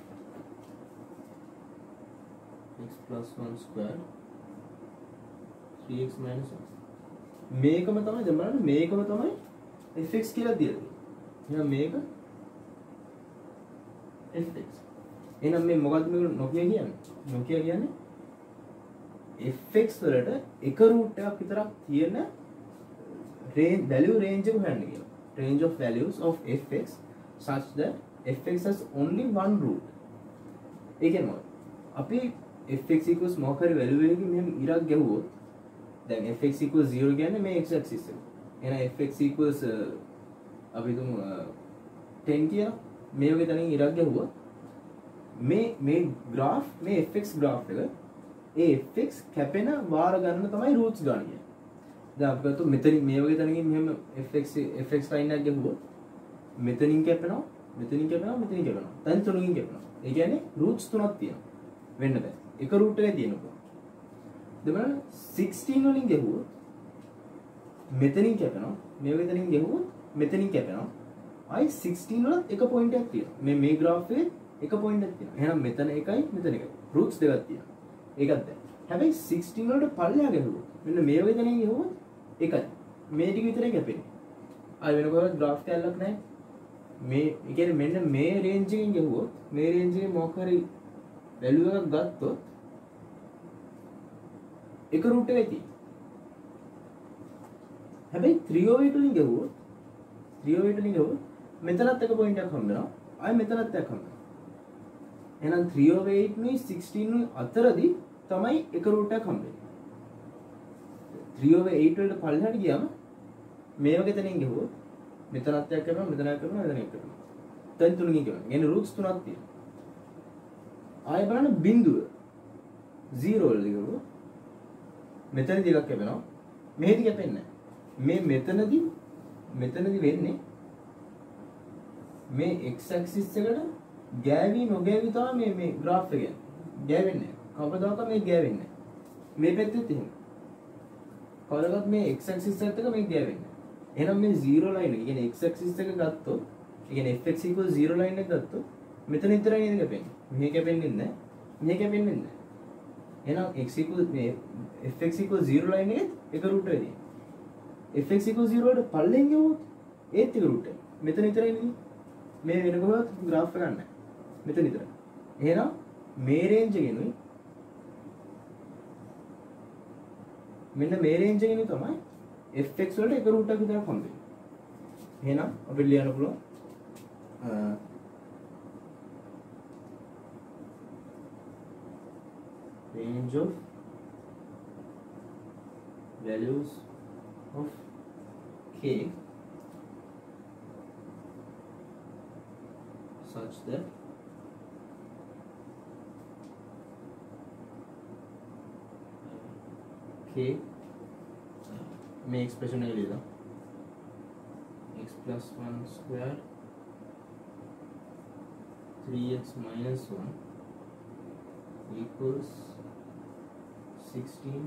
x plus one squared three x minus one. මේකම තමයි දැන් බලන්න මේකම තමයි fx කියලා දීලා තියෙන්නේ. එහෙනම් මේක fx. එහෙනම් මේ මොකද්ද මේක නොකිය කියන්නේ? නොකිය කියන්නේ fx වලට එක root එකක් විතරක් තියෙන range value range එක හොයන්න කියනවා. Range of values of fx such that fx has only one root. ඒ කියන්නේ අපි fx equals මොකක් හරි value එකකින් මෙහෙම ඉරක් ගැහුවොත් දැන් fx equals zero කියන්නේ මේ x axis එක. එහෙනම් fx equals අපි තුමු ten කියලා මේ වගේ තැනින් ඉරක් ගැහුවා මේ මේ graph මේ fx graph එක ඒ fx කැපෙන වාර ගන්න තමයි roots ගන්න කියන්නේ. දැන් අපි ගත්තොත් මෙතනින් මේ වගේ තැනකින් මෙහෙම fx fx line එකක් ගැහුවොත් මෙතනින් කැපෙනවා මෙතනින් කැපෙනවා මෙතනින් කැපෙනවා. දැන් තුනකින් කැපෙනවා. ඒ කියන්නේ roots තුනක් තියෙනවා. වෙන්න බෑ. එක root එකේ තියෙනවා. දෙමළ sixteen වලින් ගැහුවොත් මෙතනින් කැපෙනවා. මේ වගේ තැනින් ගැහුවොත් මෙතනින් කැපෙනවා. ආයි sixteen වල එක පොයින්ට් එකක් තියෙනවා. මේ මේ graph එකේ එක පොයින්ට් එකක් තියෙනවා. එහෙනම් මෙතන එකයි මෙතන එකයි. roots දෙකක් තියෙනවා. ඒකත් දැන්. හැබැයි sixteen වලට පල්ලෙහා ගැහුවොත් මෙන්න මේ වගේ තැනින් ගැහුවොත් එකයි. මේ ටික විතරයි කැපෙන්නේ. ආයි වෙන කොහෙවත් graph කැල්ලක් නැහැ. මේ ඒ කියන්නේ මෙන්න මේ range එකෙන් ගැහුවොත් මේ range එකේ මොකක් හරි value එකක් ගත්තොත් එක root එකයි තියෙන්නේ. හැබැයි three oh eight වලින් ගැහුවොත් three oh eight වලින් ගැහුවොත් මෙතනත් එක පොයින්ට් එකක් හම්බ වෙනවා. ආයෙ මෙතනත් එකක් හම්බ වෙනවා. එහෙනම් three oh eight නුයි sixteen නුයි අතරදී තමයි එක root එකක් හම්බ වෙන්නේ. three oh eight වලට පල්ලෙහාට ගියාම මේ වගේ තැනින් ගැහුවොත් මෙතනත් එකක් කරනවා මෙතනත් එකක් කරනවා මෙතන එකක් කරනවා. දැන් තුනකින් කියනවා. කියන්නේ roots තුනක් තියෙනවා. ආයෙ බලන්න බිඳුව zero වලදී ගිහුවොත් මෙතනදී එකක් කැපෙනවා. මෙහෙදි කැපෙන්නේ නැහැ. මේ මෙතනදී මෙතනදී වෙන්නේ මේ x axis එකට ගෑවි නොගෑවි තමයි මේ මේ graph එක යන්නේ. ගෑවෙන්නේ නැහැ. කවදාකවත් මේ ගෑවෙන්නේ නැහැ. මේ පැත්තෙත් එහෙම. කවදාකවත් මේ x axis එකට එක මේ ගෑවෙන්නේ නැහැ. එහෙනම් මේ zero line එක කියන්නේ x axis එක ගත්තොත්, ඒ කියන්නේ fx equals zero line එක ගත්තොත් මෙතන විතරයි නේද කැපෙන්නේ. මෙහෙ කැපෙන්නේ නැහැ. මෙහෙ කැපෙන්නේ නැහැ. එහෙනම් x equals මේ fx equals zero line එකේ එක root එකයි. fx equals zero වලට පල්ලෙන් ගියොත් ඒත් එක root එක. මෙතන විතරයි නේද? මේ වෙන කොහොමද graph එක ගන්න. මෙතන විතරයි. එහෙනම් මේ range එකෙනුයි මෙන්න මේ range එකෙනුයි තමයි fx වලට එක root එකක් විතරක් හම්බ වෙන්නේ. එහෙනම් අපිට ලියන්න පුළුවන් range of values of k such that k में expression नहीं लेता x plus one square three x minus one equals sixteen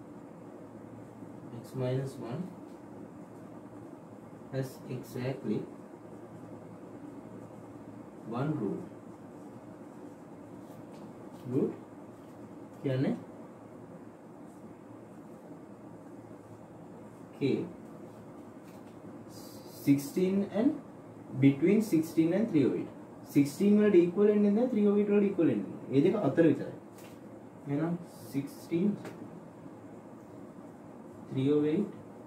x minus one has exactly one root. root කියන්නේ k sixteen and between sixteen and three oh eight. sixteen වලට equal වෙන්නේ නැහැ three oh eight වලට equal වෙන්නේ. ඒ දෙක අතර විතරයි. එහෙනම් sixteen three oh eight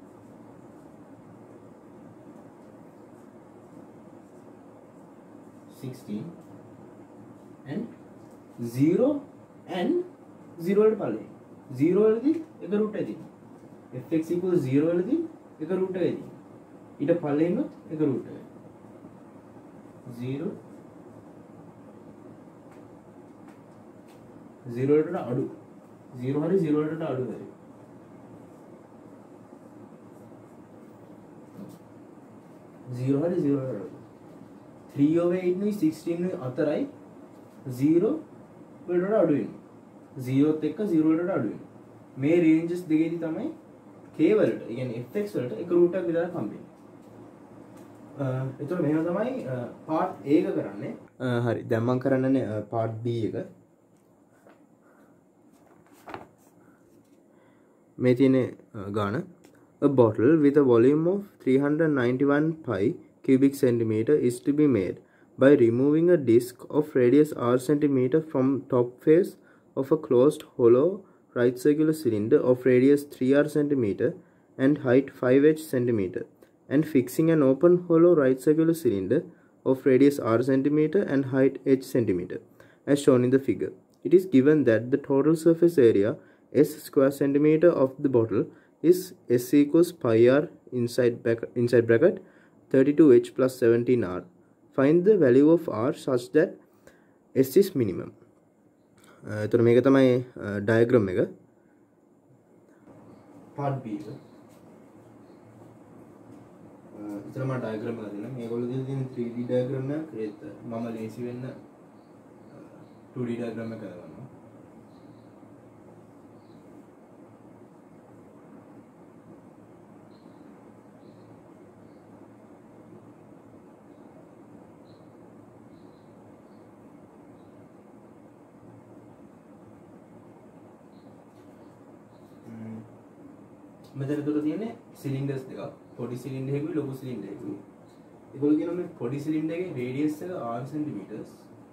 sixteen and zero and zero වලට පළවෙනි. zero වලදී එක root එකයි තියෙන්නේ. fx equals zero වලදී එක root එකයි තියෙන්නේ. ඊට පළවෙනිත් එක root එකයි. zero zero වලට අඩු. zero හරි zero වලට අඩු හරි. zero හරි zero වලට අඩු. three oh eight නුයි sixteen නුයි අතරයි zero වලට අඩු වෙන්නේ. zero ත් එක්ක zero වලට අඩු වෙන්නේ. මේ ranges දෙකේදී තමයි k වලට, ඒ කියන්නේ fx වලට එක root එකක් විතරක් හම්බෙන්නේ. එතකොට මෙහෙම තමයි part A එක කරන්නේ. හරි. දැන් මම කරන්නනේ part B එක. මේ තියෙන ගාන a bottle with a volume of three hundred ninety-one pi cubic centimeter is to be made by removing a disc of radius r centimeter from top face of a closed hollow right circular cylinder of radius three r centimeter and height five h centimeter and fixing an open hollow right circular cylinder of radius r centimeter and height h centimeter as shown in the figure. It is given that the total surface area s square centimeter of the bottle is s equals pi r inside bracket, inside bracket thirty-two h plus seventeen r. Find the value of r such that s is minimum. එතකොට මේක තමයි diagram එක. part B එක. ඉතින් මම diagram එක දෙන්නම්. මේගොල්ලෝ දීලා තියෙන three D diagram එක ඒත් මම ලේසි වෙන්න two D diagram එක කරගන්නවා. මෙතන තුල තියෙන්නේ සිලින්ඩර්ස් දෙකක්. පොඩි සිලින්ඩර් එකකුයි ලොකු සිලින්ඩර් එකකුයි. ඒගොල්ලෝ කියනවා මේ පොඩි සිලින්ඩර් එකේ රේඩියස් එක r centimeters.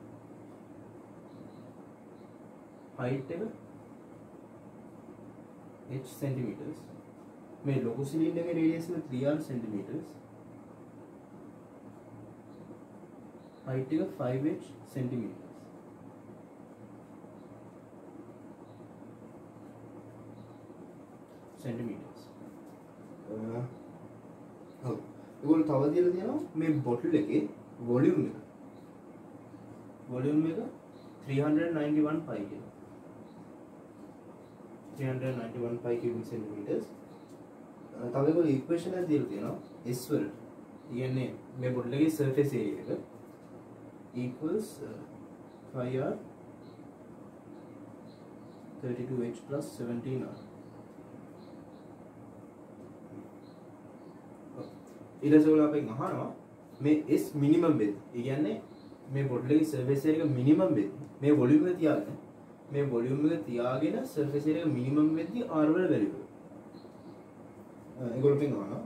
height එක h centimeters. මේ ලොකු සිලින්ඩර් එකේ රේඩියස් එක three r centimeters. height එක five h centimeters. centimeters. ඔව්. ඒගොල්ලෝ තව දීලා තියෙනවා මේ බොටල් එකේ වොලියුම් එක. වොලියුම් එක three hundred ninety-one pi කියලා. three hundred ninety-one pi cubic centimeters. තව ඒගොල්ලෝ ඉක්වේෂන් එක දීලා තියෙනවා s වලට. කියන්නේ මේ බොටල් එකේ surface area එක equals five r thirty-two h plus seventeen r. ඊට පස්සේ ඔයාලා අපෙන් අහනවා මේ s minimum වෙද්දි. ඒ කියන්නේ මේ බොටල් එකේ surface area එක minimum වෙද්දි මේ volume එක තියාගෙන මේ volume එක තියාගෙන surface area එක minimum වෙද්දි r වල value එක. ඒගොල්ලෝ අපෙන් අහනවා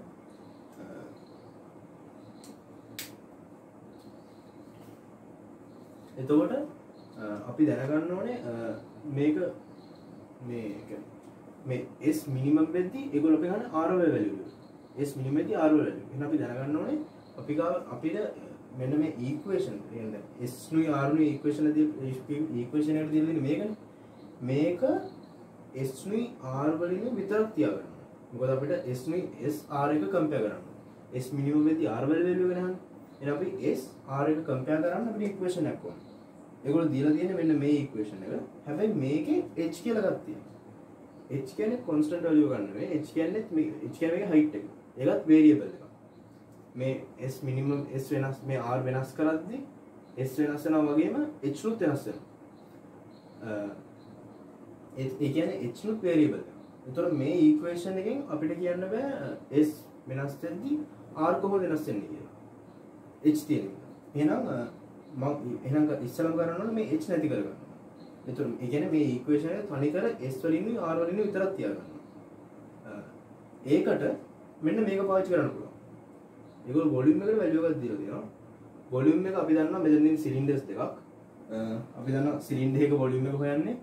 එතකොට අපි දැනගන්න ඕනේ මේක මේ මේ s minimum වෙද්දි ඒගොල්ලෝ අපෙන් අහන්නේ r වල value එක. s minimum වෙද්දි r වල value. එහෙනම් අපි දැනගන්න ඕනේ අපි ගාව අපිට මෙන්න මේ equation කියන්නේ s නුයි r නුයි equation එක equation එකට දීලා දෙන්නේ මේකනේ. මේක s නුයි r වලින් විතරක් තියාගන්න. මොකද අපිට s නුයි s r එක compare කරන්න. s minimum වෙද්දි r වල value එක නහන්නේ. එහෙනම් අපි s r එක compare කරන්න අපිට equation එකක් ඕනේ. ඒගොල්ලෝ දීලා තියෙන්නේ මෙන්න මේ equation එක. හැබැයි මේකේ h කියලා එකක් තියෙනවා. h කියන්නේ constant value ගන්න නෙවෙයි. h කියන්නේ මේ h කියන්නේ මේකේ height එක. ඒකත් variable එකක්. මේ s minimum s වෙනස් මේ r වෙනස් කරද්දී s වෙනස් වෙනවා වගේම h නුත් වෙනස් වෙනවා. ඒ කියන්නේ h නුත් variable එකක්. ඒතර මේ equation එකෙන් අපිට කියන්න බෑ s වෙනස් වෙද්දී r කොහොමද වෙනස් වෙන්නේ කියලා. h තියෙන එක. එහෙනම් මම එහෙනම් ඉස්සලම කරන්න ඕනේ මේ h නැති කරගන්න. එතකොට ඒ කියන්නේ මේ ඉක්වේෂන් එක තනිකර s වලින් r වලින් විතරක් තියාගන්නවා. ඒකට මෙන්න මේක පාවිච්චි කරන්න පුළුවන්. ඒගොල්ලෝ වොලියුම් එකට වැලියු එකක් දීලා තියෙනවා. වොලියුම් එක අපි දන්නවා මෙතන තියෙන සිලින්ඩර්ස් දෙකක්. අපි දන්නවා සිලින්ඩර් එකක වොලියුම් එක හොයන්නේ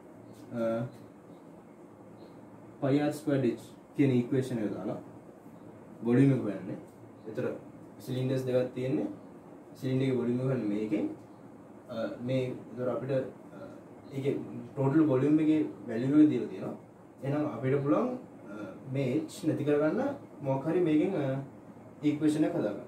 pi r squared h කියන ඉක්වේෂන් එක දාලා වොලියුම් එක හොයන්නේ. ඒතර සිලින්ඩර්ස් දෙකක් තියෙන්නේ. සිලින්ඩර් එකේ වොලියුම් එක හොයන්නේ මේකෙන්. මේ ඒතර අපිට ඒකේ ටෝටල් වොලියුම් එකේ වැලියු එක දීලා තියෙනවා. එහෙනම් අපිට පුළුවන් මේ h නැති කරගන්න මොකක් හරි මේකෙන් ඉක්වේෂන් එක හදාගන්න.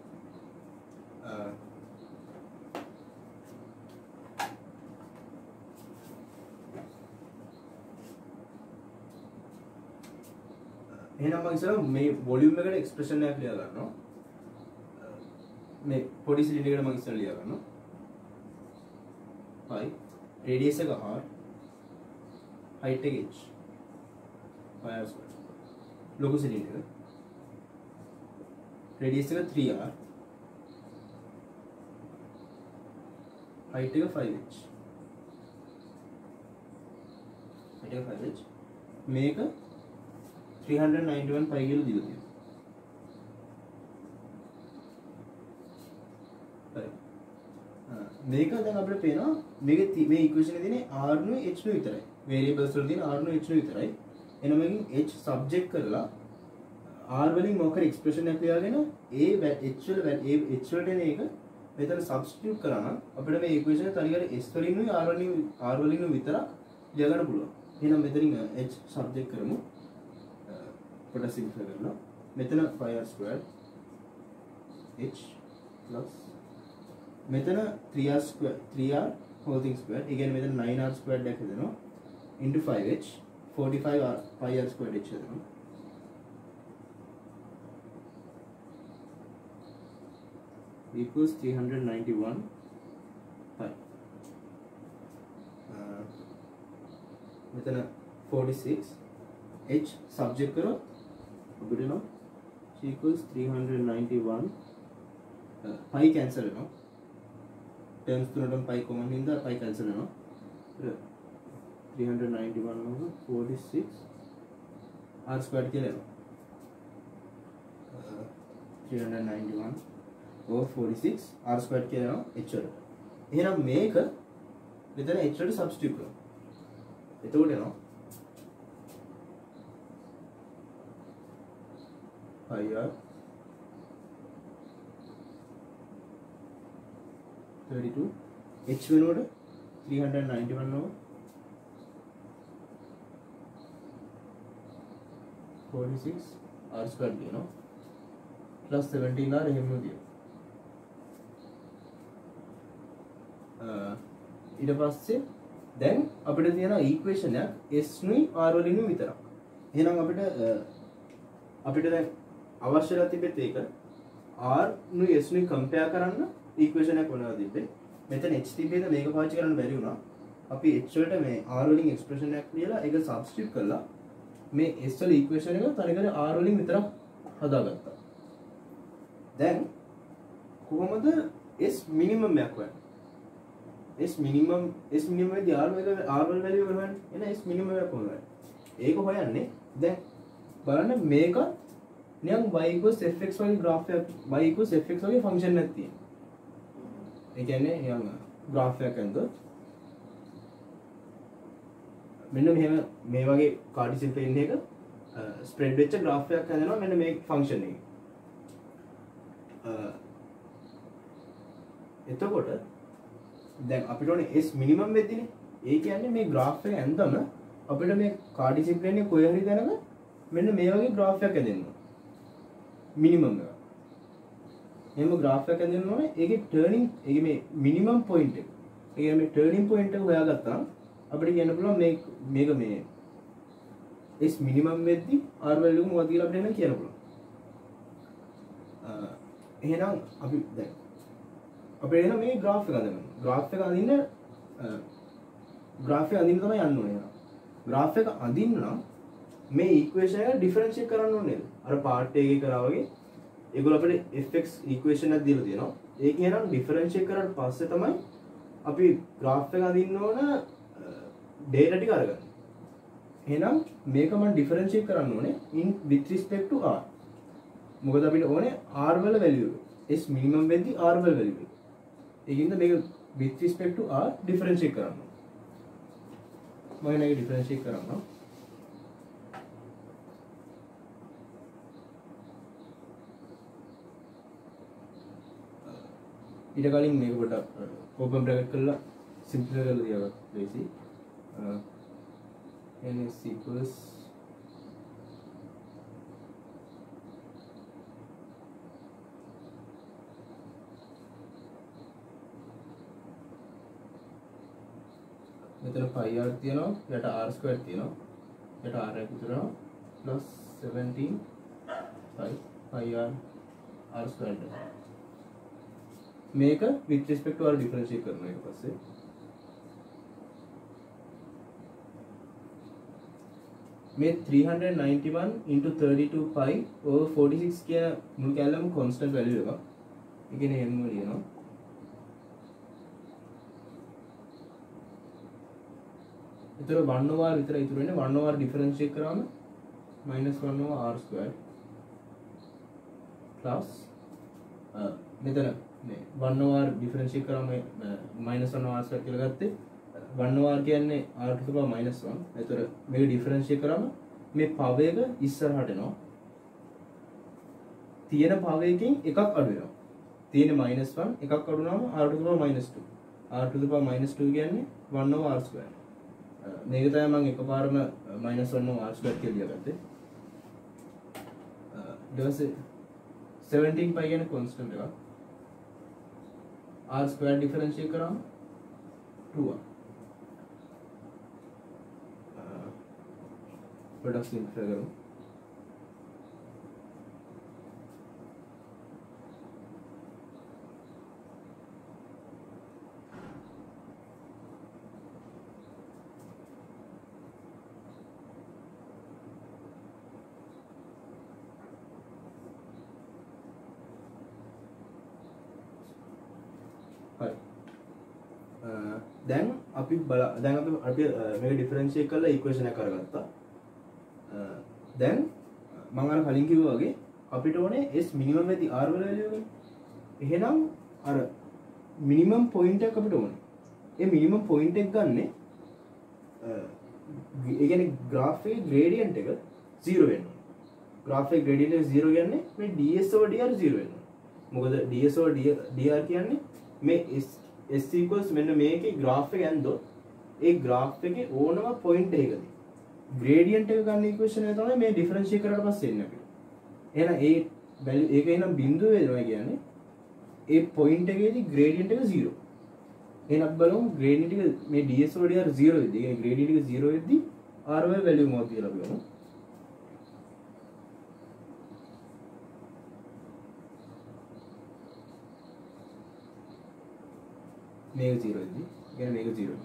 එහෙනම් මම ඉස්සර මේ වොලියුම් එකට එක්ස්ප්‍රෙෂන් එකක් ලියා ගන්නවා. මේ පොඩි සිලින්ඩර් එකට මම ඉස්සර ලියා ගන්නවා. pi රේඩියස් එක r height එක h pi r square ලොකු සිලින්ඩර් එක radius එක three r height එක five h height එක five h මේක three hundred ninety-one pi කියලා දීලා තියෙනවා. හරි. මේක දැන් අපිට පේනවා මේකේ මේ ඉක්වේෂන් එකේ තියෙන්නේ r නුයි h නුයි විතරයි. variables වල තියෙන r නුයි h නුයි විතරයි. එහෙනම් මේකෙන් h subject කරලා r වලින් මොකක් හරි එක්ස්ප්‍රෙෂන් එකක් ලියාගෙන a h වල a h වලට එන එක මෙතන සබ්ස්ටිටියුට් කරා නම් අපිට මේ ඉක්වේෂන් එක තනිකර s වලින් නුයි r වලින් r වලින් නුයි විතරක් ලියා ගන්න පුළුවන්. එහෙනම් මෙතනින් h subject කරමු. පොඩ්ඩක් සිම්පල් කරනවා. මෙතන pi r squared h plus මෙතන three r square three r whole thing squared. ඒ කියන්නේ මෙතන nine r squared එකක් හදනවා into five h forty-five r pi r squared h හදනවා. equals three hundred ninety-one pi. uh, මෙතන forty-six h subject करो අපිට නෝ equals three hundred ninety-one uh, pi cancel වෙනවා. terms තුනටම pi common හින්දා pi cancel වෙනවා. three hundred ninety-one over forty-six r squared කියලා එනවා. uh, three hundred ninety-one over forty-six r squared කියලා එනවා h වලට. එහෙනම් මේක මෙතන h වලට substitute කරනවා. එතකොට එනවා pi r thirty-two h වෙනුවට three hundred ninety-one over forty-six r squared කියනවා plus seventeen r එහෙම කියනවා. ඊට පස්සේ දැන් අපිට තියෙන ඉක්වේෂන් එක s නුයි r වලින් විතරක්. එහෙනම් අපිට අපිට දැන් අවශ්‍යලා තිබෙත් ඒක r නුයි s නුයි කම්පෙයාර් කරන්න ඉක්වේෂන් එකක් වුණා තිබ්බේ. මෙතන h තිබ්බේද මේක පාවිච්චි කරන්න බැරි වුණා. අපි h වලට මේ r වලින් එක්ස්ප්‍රෙෂන් එකක් ලියලා ඒක සබ්ස්ටිටියුට් කරලා මේ s වල ඉක්වේෂන් එක තනිකර r වලින් විතරක් හදාගත්තා. දැන් කොහොමද s මිනිමම් එකක් හොයන්නේ? s minimum s minimum එදී r වල r වල වැලියු ගන්නවනේ. එහෙනම් s minimum එක කොහොමද? ඒක හොයන්නේ දැන් බලන්න මේක නිකන් y equals fx වගේ graph එකක් y equals fx වගේ function එකක් තියෙනවා. ඒ කියන්නේ නිකන් graph එකක් ඇඳුවොත් මෙන්න මෙහෙම මේ වගේ cartesian plane එක spread වෙච්ච graph එකක් හදනවා මෙන්න මේ function එකේ. එතකොට දැන් අපිට ඕනේ s minimum වෙද්දිනේ. ඒ කියන්නේ මේ graph එක ඇඳම අපිට මේ cartesian plane එක කොහේ හරි දැනග මෙන්න මේ වගේ graph එකක් ඇදෙන්න ඕනේ. minimum එක. එහෙම graph එකක් ඇදෙන්න ඕනේ. ඒකේ turning ඒකේ මේ minimum point එක. ඒ කියන්නේ මේ turning point එක හොයාගත්තා අපිට කියන්න පුළුවන් මේ මේක මේ s minimum වෙද්දි r value මොකක්ද කියලා අපිට එහෙනම් කියන්න පුළුවන්. එහෙනම් අපි දැන් අපිට එහෙනම් මේ graph එක අඳින්න. graph එක අඳින්න graph එක අඳින්න තමයි යන්න ඕනේ. graph එක අඳින්න නම් මේ equation එක differentiate කරන්න ඕනේ නේද? අර part එකේ කරා වගේ ඒගොල්ලෝ අපිට fx equation එකක් දීලා තියෙනවා. ඒක එහෙනම් differentiate කරාට පස්සේ තමයි අපි graph එක අඳින්න ඕන data ටික අරගන්න. එහෙනම් මේක මම differentiate කරන්න ඕනේ in with respect to r. මොකද අපිට ඕනේ r වල value එක. s minimum වෙද්දි r වල value එක. ඒකින්ද මේක with respect to r differentiate කරන්න ඕනේ. මම මේක differentiate කරනවා. ඊට කලින් මේක පොඩ්ඩක් open bracket කරලා simple කරලා තියගන්න ලේසි. n is equals මෙතන pi r තියෙනවා යට r square තියෙනවා යට r එක විතරනවා plus seventeen pi pi r r square මේක with respect to r differentiate කරනවා ඊට පස්සේ මේ three hundred ninety-one into thirty-two pi over forty-six කියන මුළු කැලලම constant value එකක්. ඒ කියන්නේ m ලියනවා. ඒතර one over r විතර ඉතුරු වෙන්නේ one over r differentiate කරාම minus one over r square plus මෙතන මේ one over r differentiate කරාම minus one over r square කියලා ගත්තේ one over r කියන්නේ r to the power minus one. ඒතර මේක differentiate කරාම මේ power එක ඉස්සරහට එනවා. තියෙන power එකකින් එකක් අඩු වෙනවා. තියෙන minus one එකක් අඩු වුණාම r to the power minus two. r to the power minus two කියන්නේ one over r square. මේක තමයි මම එකපාරම minus one over r square කියලා ලියගත්තේ. ඊට පස්සේ seventeen pi කියන්නේ constant එකක්. r square differentiate කරාම two r. Product simplify करूँ දැන් අපි බල දැන් අපි අපි මේක ඩිෆරන්ෂিয়েට් කරලා ඉක්වේෂන් එක කරගත්තා. දැන් මම අර කලින් කිව්වා වගේ අපිට ඕනේ s minimum වෙදී r වල වැලියු එක. එහෙනම් අර minimum point එක අපිට ඕනේ. ඒ minimum point එක ගන්නෙ ඒ කියන්නේ graph එකේ gradient එක zero වෙන්න ඕනේ. graph එකේ gradient එක zero කියන්නේ මේ ds over dr zero වෙන්න ඕනේ. මොකද ds over dr කියන්නේ මේ s s equals මෙන්න මේකේ graph එක ඇන්දොත් ඒ graph එකේ ඕනම point එකකදී gradient එක ගන්න equation එක තමයි මේ differentiate කරලා පස්සේ එන්නේ අපිට. එහෙනම් ඒ value ඒක එනම් බිඳුව වෙනවා කියන්නේ ඒ point එකේදී gradient එක zero. එහෙනම් අපි බලමු gradient එක මේ ds over dr zero වෙද්දී ඒ කියන්නේ gradient එක zero වෙද්දී r වල value මොකක්ද කියලා අපි බලමු. මේක zero වෙද්දී ඒ කියන්නේ මේක zero.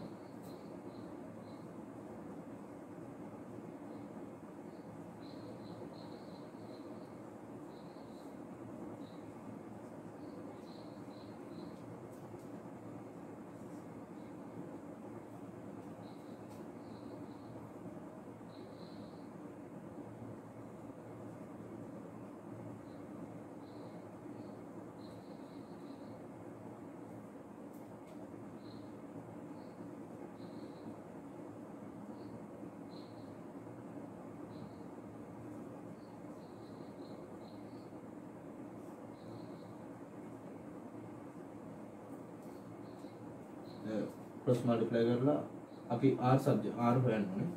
cross multiply කරලා අපි r subject r හොයන්න ඕනේ.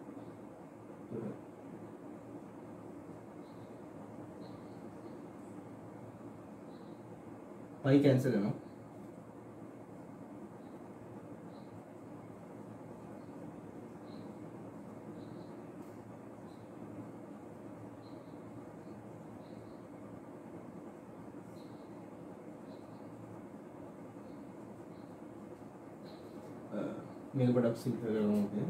pi cancel වෙනවා. මේක පොඩ්ඩක් සිම්පල් කරගමු අපි.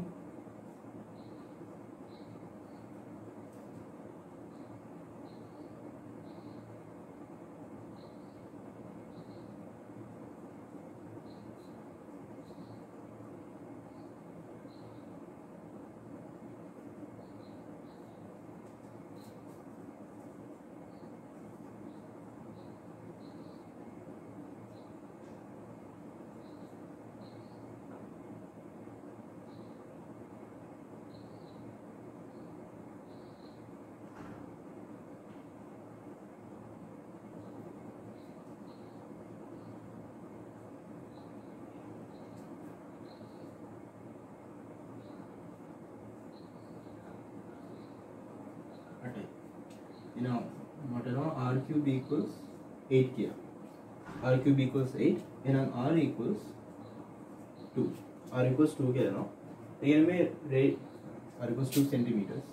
එහෙනම් මට එනවා r cube equals eight කියලා. r cube equals eight. එහෙනම් r equals two. r equals two කියලා එනවා. ඒ කියන්නේ මේ r equals two centimeters.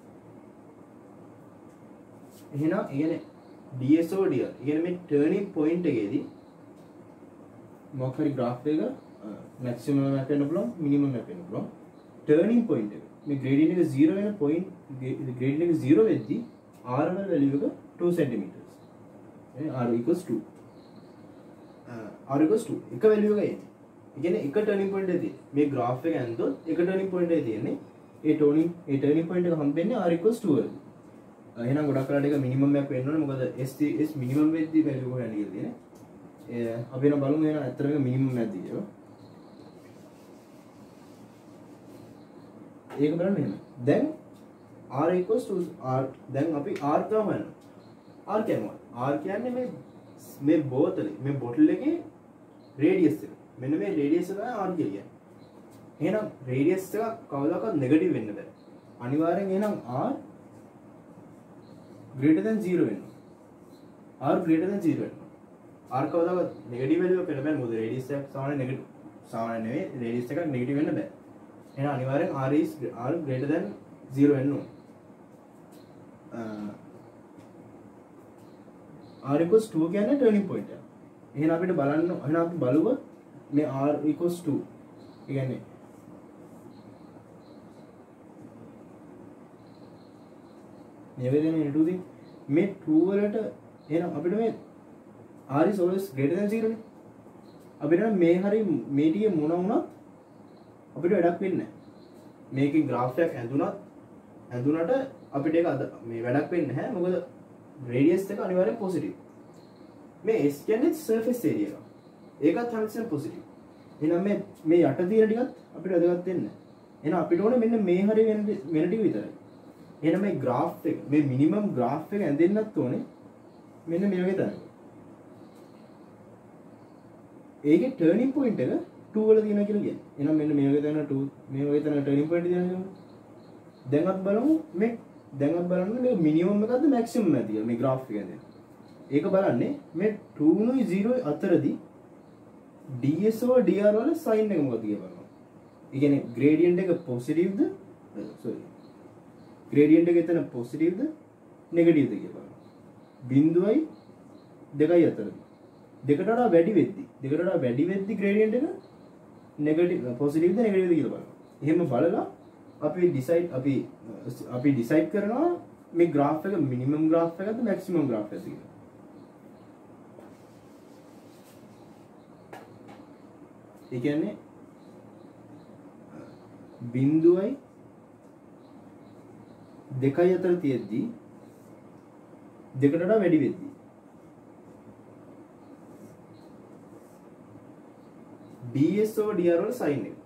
එහෙනම් ඒ කියන්නේ ds over dr. ඒ කියන්නේ මේ turning point එකේදී මොකක් හරි graph එක maximum එක වෙන්න පුළුවන් minimum එක වෙන්න පුළුවන්. turning point එක මේ gradient එක zero වෙන point gradient එක zero වෙද්දී r වල value එක two centimeters. ඒ r equals two. r equals two එක value එකයි එන්නේ. ඒ කියන්නේ එක turning point එකේ මේ graph එක ඇන්දොත් එක turning point එකේ තියෙන්නේ ඒ turning ඒ turning point එක හම්බෙන්නේ r equals two වලදී. එහෙනම් ගොඩක් කරලා එක minimum එකක් වෙන්න ඕනේ. මොකද s s minimum වෙද්දී value කොහොමද කියලා තියෙන්නේ. ඒ අපි එන බලමු එහෙනම් ඇත්තටම minimum එකක්ද කියලා. ඒක බලන්න එහෙම. දැන් r equals to r දැන් අපි r ගමන r කියන්නේ r කියන්නේ මේ මේ බෝතලේ මේ බොටල් එකේ රේඩියස් එක. මෙන්න මේ රේඩියස් එක r කියන්නේ. එහෙනම් රේඩියස් එක කවදාකවත් නෙගටිව් වෙන්න බෑ. අනිවාර්යෙන් එහෙනම් r greater than zero වෙනවා. r greater than zero වෙනවා. r කවදාකවත් නෙගටිව් වැලියු එක වෙන්න බෑ. මොකද රේඩියස් එක සාමාන්‍ය නෙගටිව් සාමාන්‍ය නෙවෙයි රේඩියස් එකක් නෙගටිව් වෙන්න බෑ. එහෙනම් අනිවාර්යෙන් r is r greater than zero වෙන්න ඕනේ. r equals two කියන්නේ turning point එක. එහෙනම් අපිට බලන්න එහෙනම් අපි බලුවොත් මේ r equals two. ඒ කියන්නේ නිවේදනය නිරුදි මේ two වලට එහෙනම් අපිට මේ r is always greater than zero නේ. අපිට නම් මේ හරි මේ ටිකේ මොන වුණත් අපිට වැඩක් වෙන්නේ නැහැ. මේකේ graph එකක් ඇඳුනත් ඇඳුනට අපිට ඒක මේ වැඩක් වෙන්නේ නැහැ. මොකද radius එක අනිවාර්යෙන් positive. මේ s කියන්නේ surface area එක. ඒකත් හැමතිස්සෙම positive. එහෙනම් මේ මේ යට තියෙන ටිකත් අපිට වැදගත් වෙන්නේ නැහැ. එහෙනම් අපිට ඕනේ මෙන්න මේ හරිය වෙන වෙන ටික විතරයි. එහෙනම් මේ graph එක මේ minimum graph එක ඇඳෙන්නත් ඕනේ මෙන්න මේ වගේ තමයි. ඒකේ turning point එක two වල තියෙනවා කියලා කියන්නේ. එහෙනම් මෙන්න මේ වගේ තැන two මේ වගේ තැන turning point තියෙනවා. දැන් අපි බලමු මේ දැන් අපි බලන්නේ මේ minimum එකක්ද maximum එකක්ද කියලා මේ graph එක ඇඳෙන්න. ඒක බලන්නේ මේ two නුයි zero අතරදී ds over dr වල sign එක මොකද කියලා බලනවා. ඒ කියන්නේ gradient එක positive ද sorry gradient එක එතන positive ද negative ද කියලා බලනවා. බිංදුවයි දෙකයි අතරදී දෙකට වඩා වැඩි වෙද්දි දෙකට වඩා වැඩි වෙද්දි gradient එක negative positive ද negative ද කියලා බලනවා. එහෙම බලලා අපි decide අපි අපි decide කරනවා මේ graph එක minimum graph එකක්ද maximum graph එකක්ද කියලා. ඒ කියන්නේ බිංදුවයි දෙකයි අතර තියෙද්දි දෙකට වඩා වැඩි වෙද්දි ds over dr වල sign එක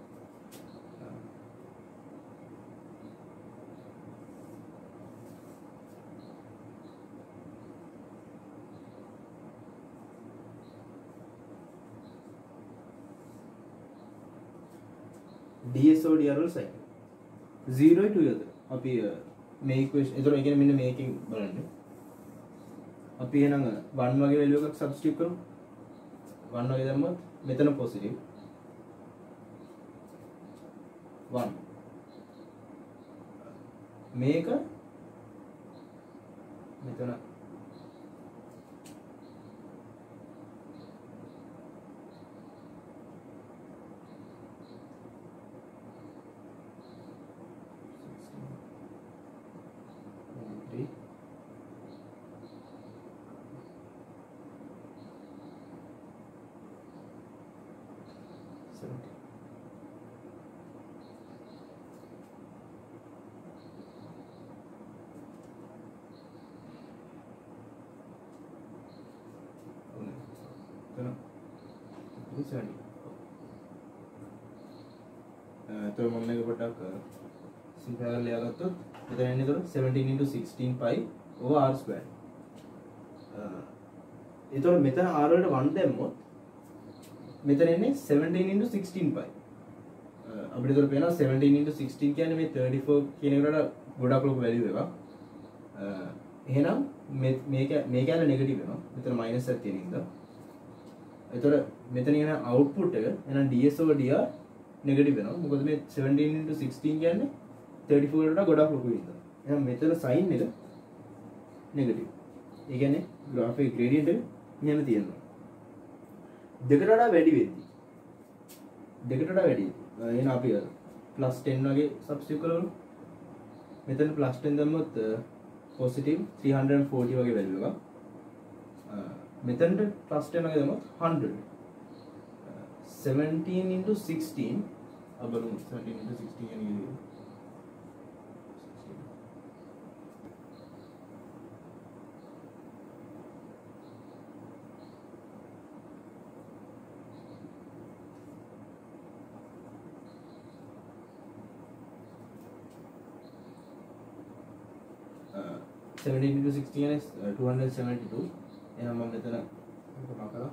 ds over dr වල sign zero to two අපි මේ equation එතකොට ඒ කියන්නේ මෙන්න මේකෙන් බලන්න අපි එහෙනම් one වගේ value එකක් substitute කරමු one වගේ දැම්මොත් මෙතන positive one මේක මෙතන तो मम्मी के पटा सिंपल लिया तो इधर इन्हें तो seventeen into sixteen pi over r square इधर मेथन r वाले वन दे मो मेथन इन्हें seventeen into sixteen pi अब इधर पे ना seventeen into sixteen क्या है में thirty-four की ने करा गुड़ा क्लोक वैल्यू है बा එහෙනම් මේක මේක ඇල නෙගටිව් වෙනවා. මෙතන මයිනස් එකක් තියෙන ඉඳලා. එතකොට මෙතන එන අවුට්පුට් එක එහෙනම් ds over dr නෙගටිව් වෙනවා. මොකද මේ seventeen into sixteen කියන්නේ thirty-four වලට ගොඩක් ලොකු විදිහට. එහෙනම් මෙතන sin එක නෙගටිව්. ඒ කියන්නේ graph එකේ gradient එක මෙහෙම තියෙනවා. දෙකට වඩා වැඩි වෙද්දි දෙකට වඩා වැඩි. එහෙනම් අපි plus ten වගේ සබ්ස්ටිටියුට් කරමු. මෙතන plus ten දැම්මොත් positive three hundred forty වගේ වැලියු එකක්. මෙතනට plus ten වගේ දැම්මොත් one hundred. seventeen into sixteen අබලු seventeen into sixteen කියන්නේ seventeen into sixteen is uh, two hundred seventy-two. එහෙනම් මම මෙතන කොටා කරා.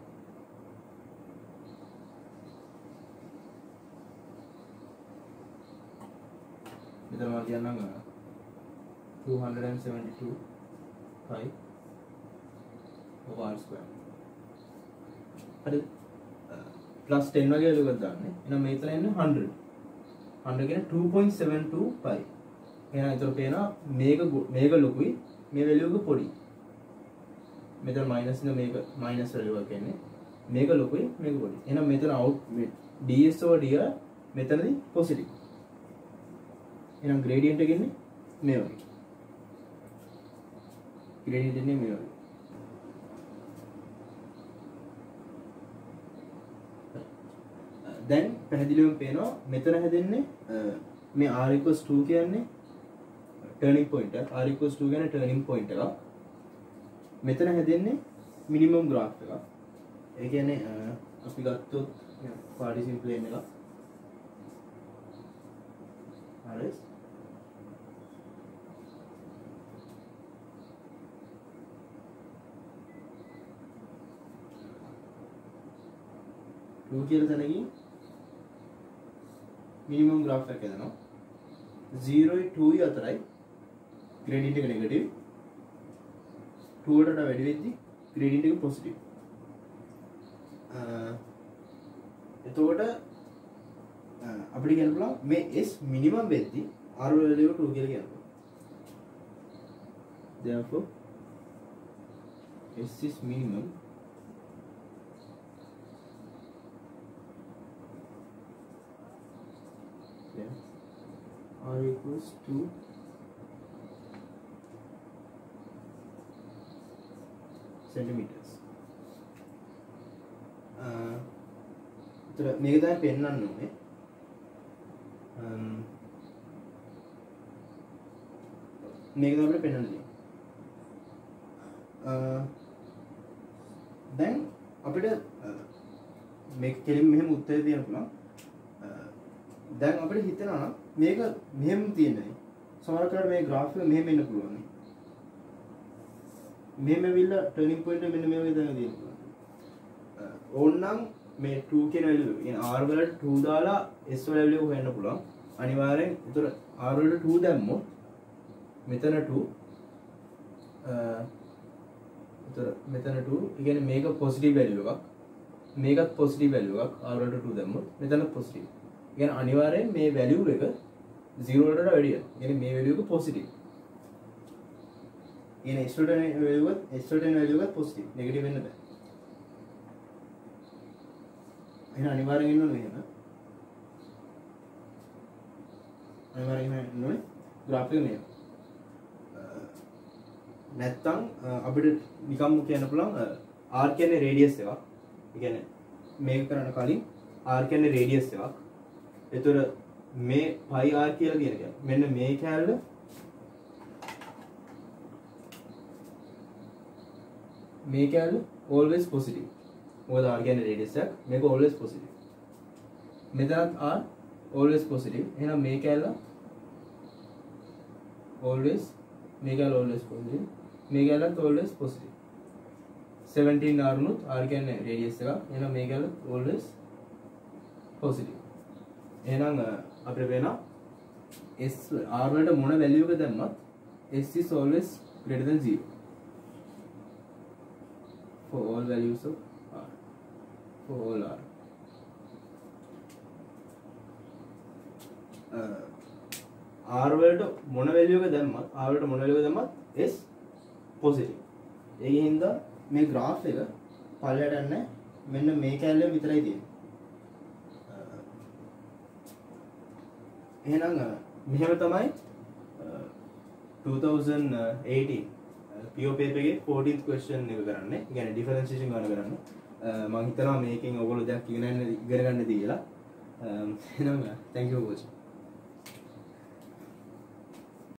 මෙතන මම කියන්නම් two hundred seventy-two pi over r square. හරි. plus ten වගේ එකක් දාන්නේ. එහෙනම් මෙතන එන්නේ one hundred. one hundred කියන්නේ two point seven two pi. එහෙනම් ඒතර පේනවා මේක මේක ලොකුයි මේ වැලියු එක පොඩි. මෙතන මයිනස් එක මේක මයිනස් වැලියු එකක් එන්නේ. මේක ලොකුයි මේක පොඩි. එහෙනම් මෙතන අවුට් ds over dr මෙතනදී පොසිටිව්. එහෙනම් gradient එක ඉන්නේ මේ වගේ. gradient ඉන්නේ මේ වගේ. දැන් පැහැදිලිවම පේනවා මෙතන හැදෙන්නේ මේ r equals two කියන්නේ turning point එක. r equals two කියන්නේ turning point එක. මෙතන හැදෙන්නේ minimum graph එක. ඒ කියන්නේ අපි ගත්තොත් partition plane එක. හරි. two කියලා තැනකින් minimum graph එකක් හදනවා. zero two අතරයි gradient එක negative. two වලට වැඩි වෙද්දි gradient එක positive. අ එතකොට අපිට කියන්න පුළුවන් මේ s minimum වෙද්දි r value එක two කියලා කියන්න පුළුවන්. Therefore s is minimum r equals to centimeters. Uh, so මේක තමයි පෙන්වන්න ඕනේ. Um, මේක තමයි අපිට පෙන්වන්න තියෙන්නේ. Uh, දැන් අපිට මේක කෙලින් මෙහෙම උත්තරය දෙන්න පුළුවන්. දැන් අපිට හිතෙනවා නම් මේක මෙහෙම තියෙන්නේ. සමහර කාට මේ graph එක මෙහෙම එන්න පුළුවන්. මෙහෙම ඇවිල්ලා turning point එක මෙන්න මේ වගේ දැන් තියෙනවා. ඕනනම් මේ two කියන value කියන r වලට two දාලා s වල value එක හොයන්න පුළුවන්. අනිවාර්යෙන් ඒතර r වලට two දැම්මොත් මෙතන two අ ඒතර මෙතන two ඒ කියන්නේ මේක positive value එකක්. මේකත් positive value එකක් r වලට two දැම්මොත් මෙතනත් positive. يعني අනිවාර්යෙන් මේ වැලියු එක zero වලට වැඩි වෙනවා. يعني මේ වැලියු එක පොසිටිව්. يعني s වලට වැලියු එක s වලට වැලියු එක පොසිටිව්. නෙගටිව් වෙන්න බෑ. එහෙනම් අනිවාර්යෙන් ඉන්න ඕනේ මෙහෙම. අනිවාර්යෙන් ඉන්න ඕනේ graph එක මෙහෙම. නැත්තම් අපිට නිකම්ම කියන්න පුළුවන් r කියන්නේ radius එකක්. ඒ කියන්නේ මේක කරන්න කලින් r කියන්නේ radius එකක්. එතකොට මේ pi r කියලා කියන එක මෙන්න මේ කැලල මේ කැලල always positive. මොකද r කියන්නේ radius එක මේක always positive. මෙතනත් r always positive. එහෙනම් මේ කැලල always මේ කැලල always positive. මේ කැලලත් always positive. seventeen r උනුත් r කියන්නේ radius එක. එහෙනම් මේ කැලල always positive. එහෙනම් අපිට වෙනවා s r වලට මොන වැලියු එක දැම්මත් s is always greater than zero for all values of r, for all r. uh, r වලට මොන වැලියු එක දැම්මත් r වලට මොන වැලියු එක දැම්මත් s positive. ඒකෙන් හින්දා මේ graph එක පල්ලයට යන්නේ මෙන්න මේ කැලේ විතරයි තියෙන්නේ. එහෙනම් මෙහෙම තමයි twenty eighteen P O paper එකේ fourteenth question එක කරන්නේ. ඒ කියන්නේ differentiation ගන්න කරන්නේ. මම හිතනවා මේකෙන් ඔයගොල්ලෝ දෙයක් ඉගෙන ගන්න ඉගෙන ගන්න දීලා. එහෙනම් thank you for watching.